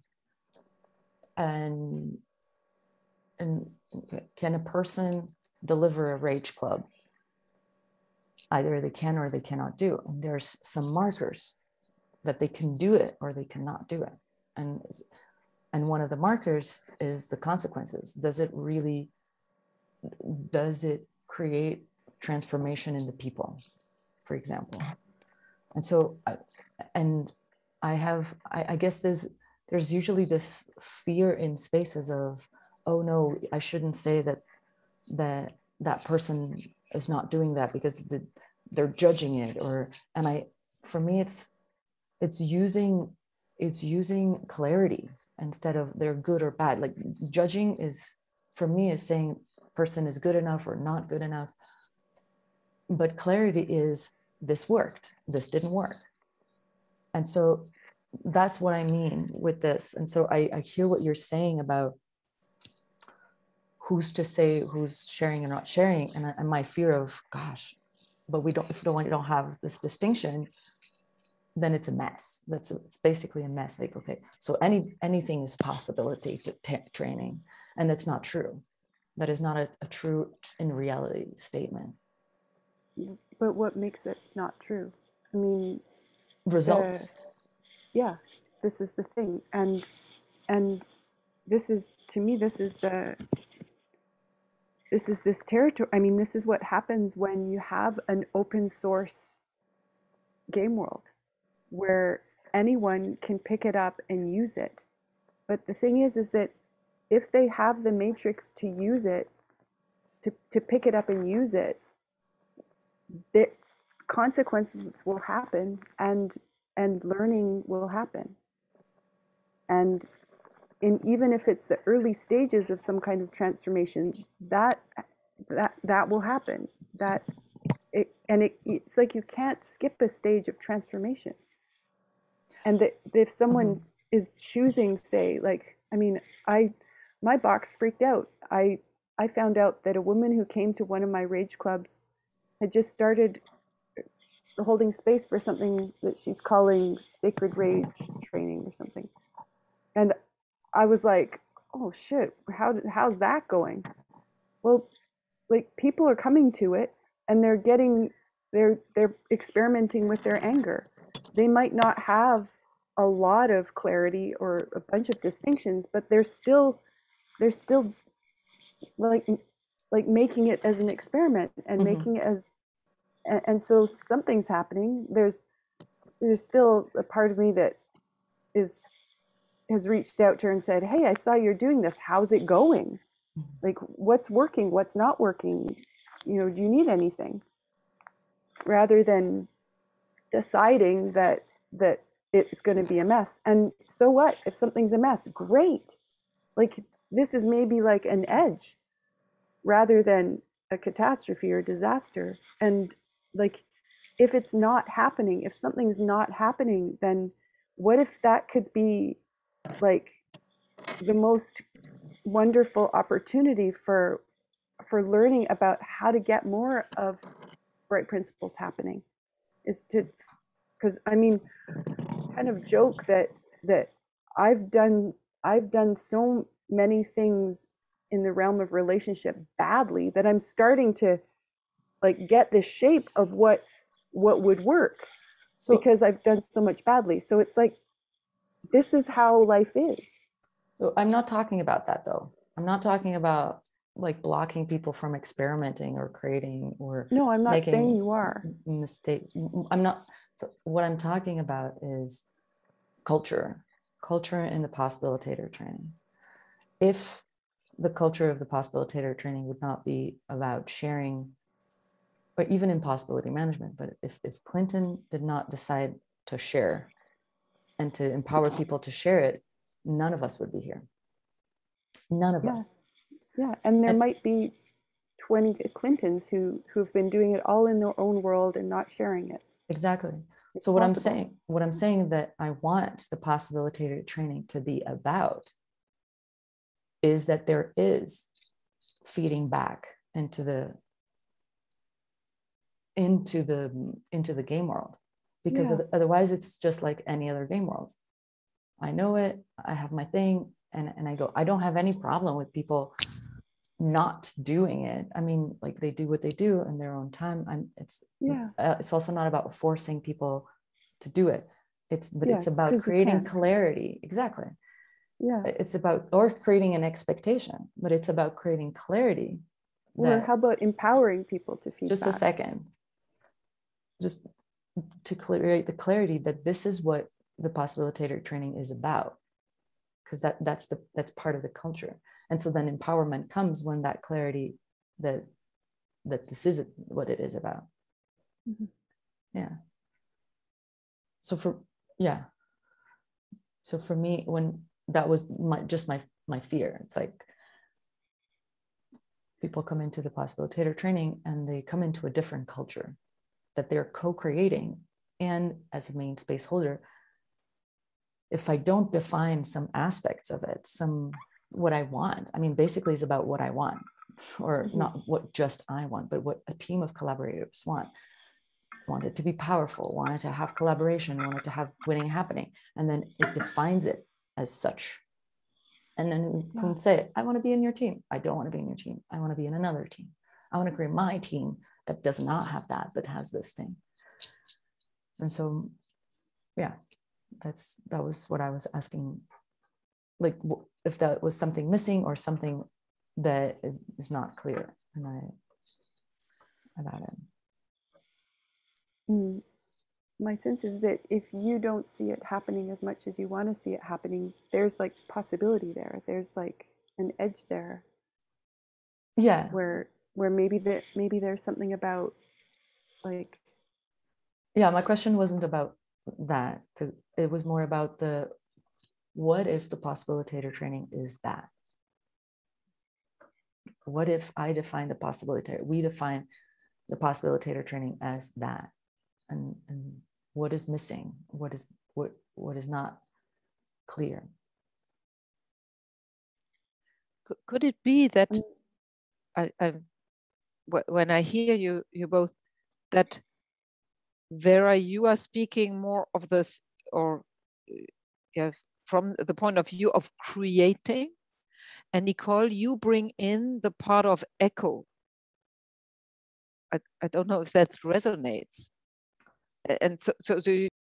And and can a person deliver a rage club? Either they can or they cannot do. And there's some markers that they can do it or they cannot do it. And and one of the markers is the consequences. Does it really, does it create transformation in the people, for example? And so, and I have, I, I guess there's, there's usually this fear in spaces of, oh no, I shouldn't say that, that that person is not doing that because the, they're judging it, or, and I, for me, it's, it's using, it's using clarity instead of they're good or bad. Like judging is, for me, is saying person is good enough or not good enough. But clarity is, this worked, this didn't work. And so that's what I mean with this. And so I, I hear what you're saying about who's to say who's sharing and not sharing. And, and my fear of, gosh, but we don't, if we don't, we don't have this distinction, then it's a mess. That's, it's basically a mess. Like, okay, so any, anything is possibility to t- training. And that's not true. That is not a, a true in reality statement. But what makes it not true? I mean, results. The, yeah, this is the thing. And, and this is, to me, this is the, this is this territory. I mean, this is what happens when you have an open source game world where anyone can pick it up and use it. But the thing is, is that if they have the matrix to use it, to, to pick it up and use it, the consequences will happen. And and learning will happen. And in, even if it's the early stages of some kind of transformation, that that that will happen. That it, and it, it's like you can't skip a stage of transformation. And that if someone mm-hmm. is choosing, say, like, I mean, I, my box freaked out. I, I found out that a woman who came to one of my rage clubs had just started holding space for something that she's calling sacred rage training or something. And I was like, oh shit, how, how's that going? Well, like, people are coming to it and they're getting, they're, they're experimenting with their anger. They might not have a lot of clarity or a bunch of distinctions, but they're still, they're still like, like making it as an experiment and mm-hmm. making it as, and, and so something's happening. There's, there's still a part of me that is, has reached out to her and said, hey, I saw you're doing this. How's it going? Like, what's working? What's not working? You know, do you need anything? Rather than deciding that, that it's going to be a mess. And so what? If something's a mess, great. Like, this is maybe like an edge rather than a catastrophe or disaster. And like, if it's not happening, if something's not happening, then what if that could be like the most wonderful opportunity for for learning about how to get more of bright principles happening? Is to, because I mean, kind of joke that that I've done I've done so many things in the realm of relationship badly that I'm starting to like get the shape of what what would work, so, because I've done so much badly. So it's like, this is how life is. So I'm not talking about that though. I'm not talking about like blocking people from experimenting or creating or no, I'm not making saying you are mistakes. I'm not. So what I'm talking about is culture, culture in the possibilitator training. If the culture of the possibilitator training would not be about sharing, or even in possibility management, but if, if Clinton did not decide to share and to empower people to share it, none of us would be here. None of yeah. us. Yeah, and there and, might be twenty Clintons who who've been doing it all in their own world and not sharing it. Exactly. It's so what possible. I'm saying, what I'm saying that I want the possibilitator training to be about is that there is feeding back into the into the into the game world, because Yeah. otherwise it's just like any other game world. I know it, I have my thing, and and I go, I don't have any problem with people not doing it. I mean, like, they do what they do in their own time. I'm it's Yeah. uh, it's also not about forcing people to do it. It's but Yeah, it's about 'cause you creating can't. clarity. Exactly. Yeah. It's about, or creating an expectation, but it's about creating clarity. Or that- how about empowering people to feedback? just a second. Just to create the clarity that this is what the possibilitator training is about, because that that's the that's part of the culture. And so then empowerment comes when that clarity that that this is what it is about. Mm-hmm. Yeah. So for yeah. So for me, when that was my just my my fear, it's like people come into the possibilitator training and they come into a different culture that they're co-creating. And as a main space holder, if I don't define some aspects of it, some what I want, I mean, basically it's about what I want, or mm-hmm. not what just I want, but what a team of collaborators want. Want it to be powerful, want it to have collaboration, want it to have winning happening. And then it defines it as such. And then you Yeah. can say, I want to be in your team. I don't want to be in your team. I want to be in another team. I want to create my team that does not have that, but has this thing. And so, yeah, that's, that was what I was asking. Like, if that was something missing or something that is, is not clear and I, about it. Mm. My sense is that if you don't see it happening as much as you want to see it happening, there's like possibility there. There's like an edge there. Yeah. Where where maybe that maybe there's something about like. Yeah, my question wasn't about that, because it was more about the, what if the possibilitator training is that? What if I define the possibilitator, we define the possibilitator training as that? And, and what is missing? What is, what, what is not clear? Could, could it be that I, I, when I hear you, you both, that Vera, you are speaking more of this, or yeah, from the point of view of creating, and Nicole, you bring in the part of echo. I, I don't know if that resonates. And so, so, so you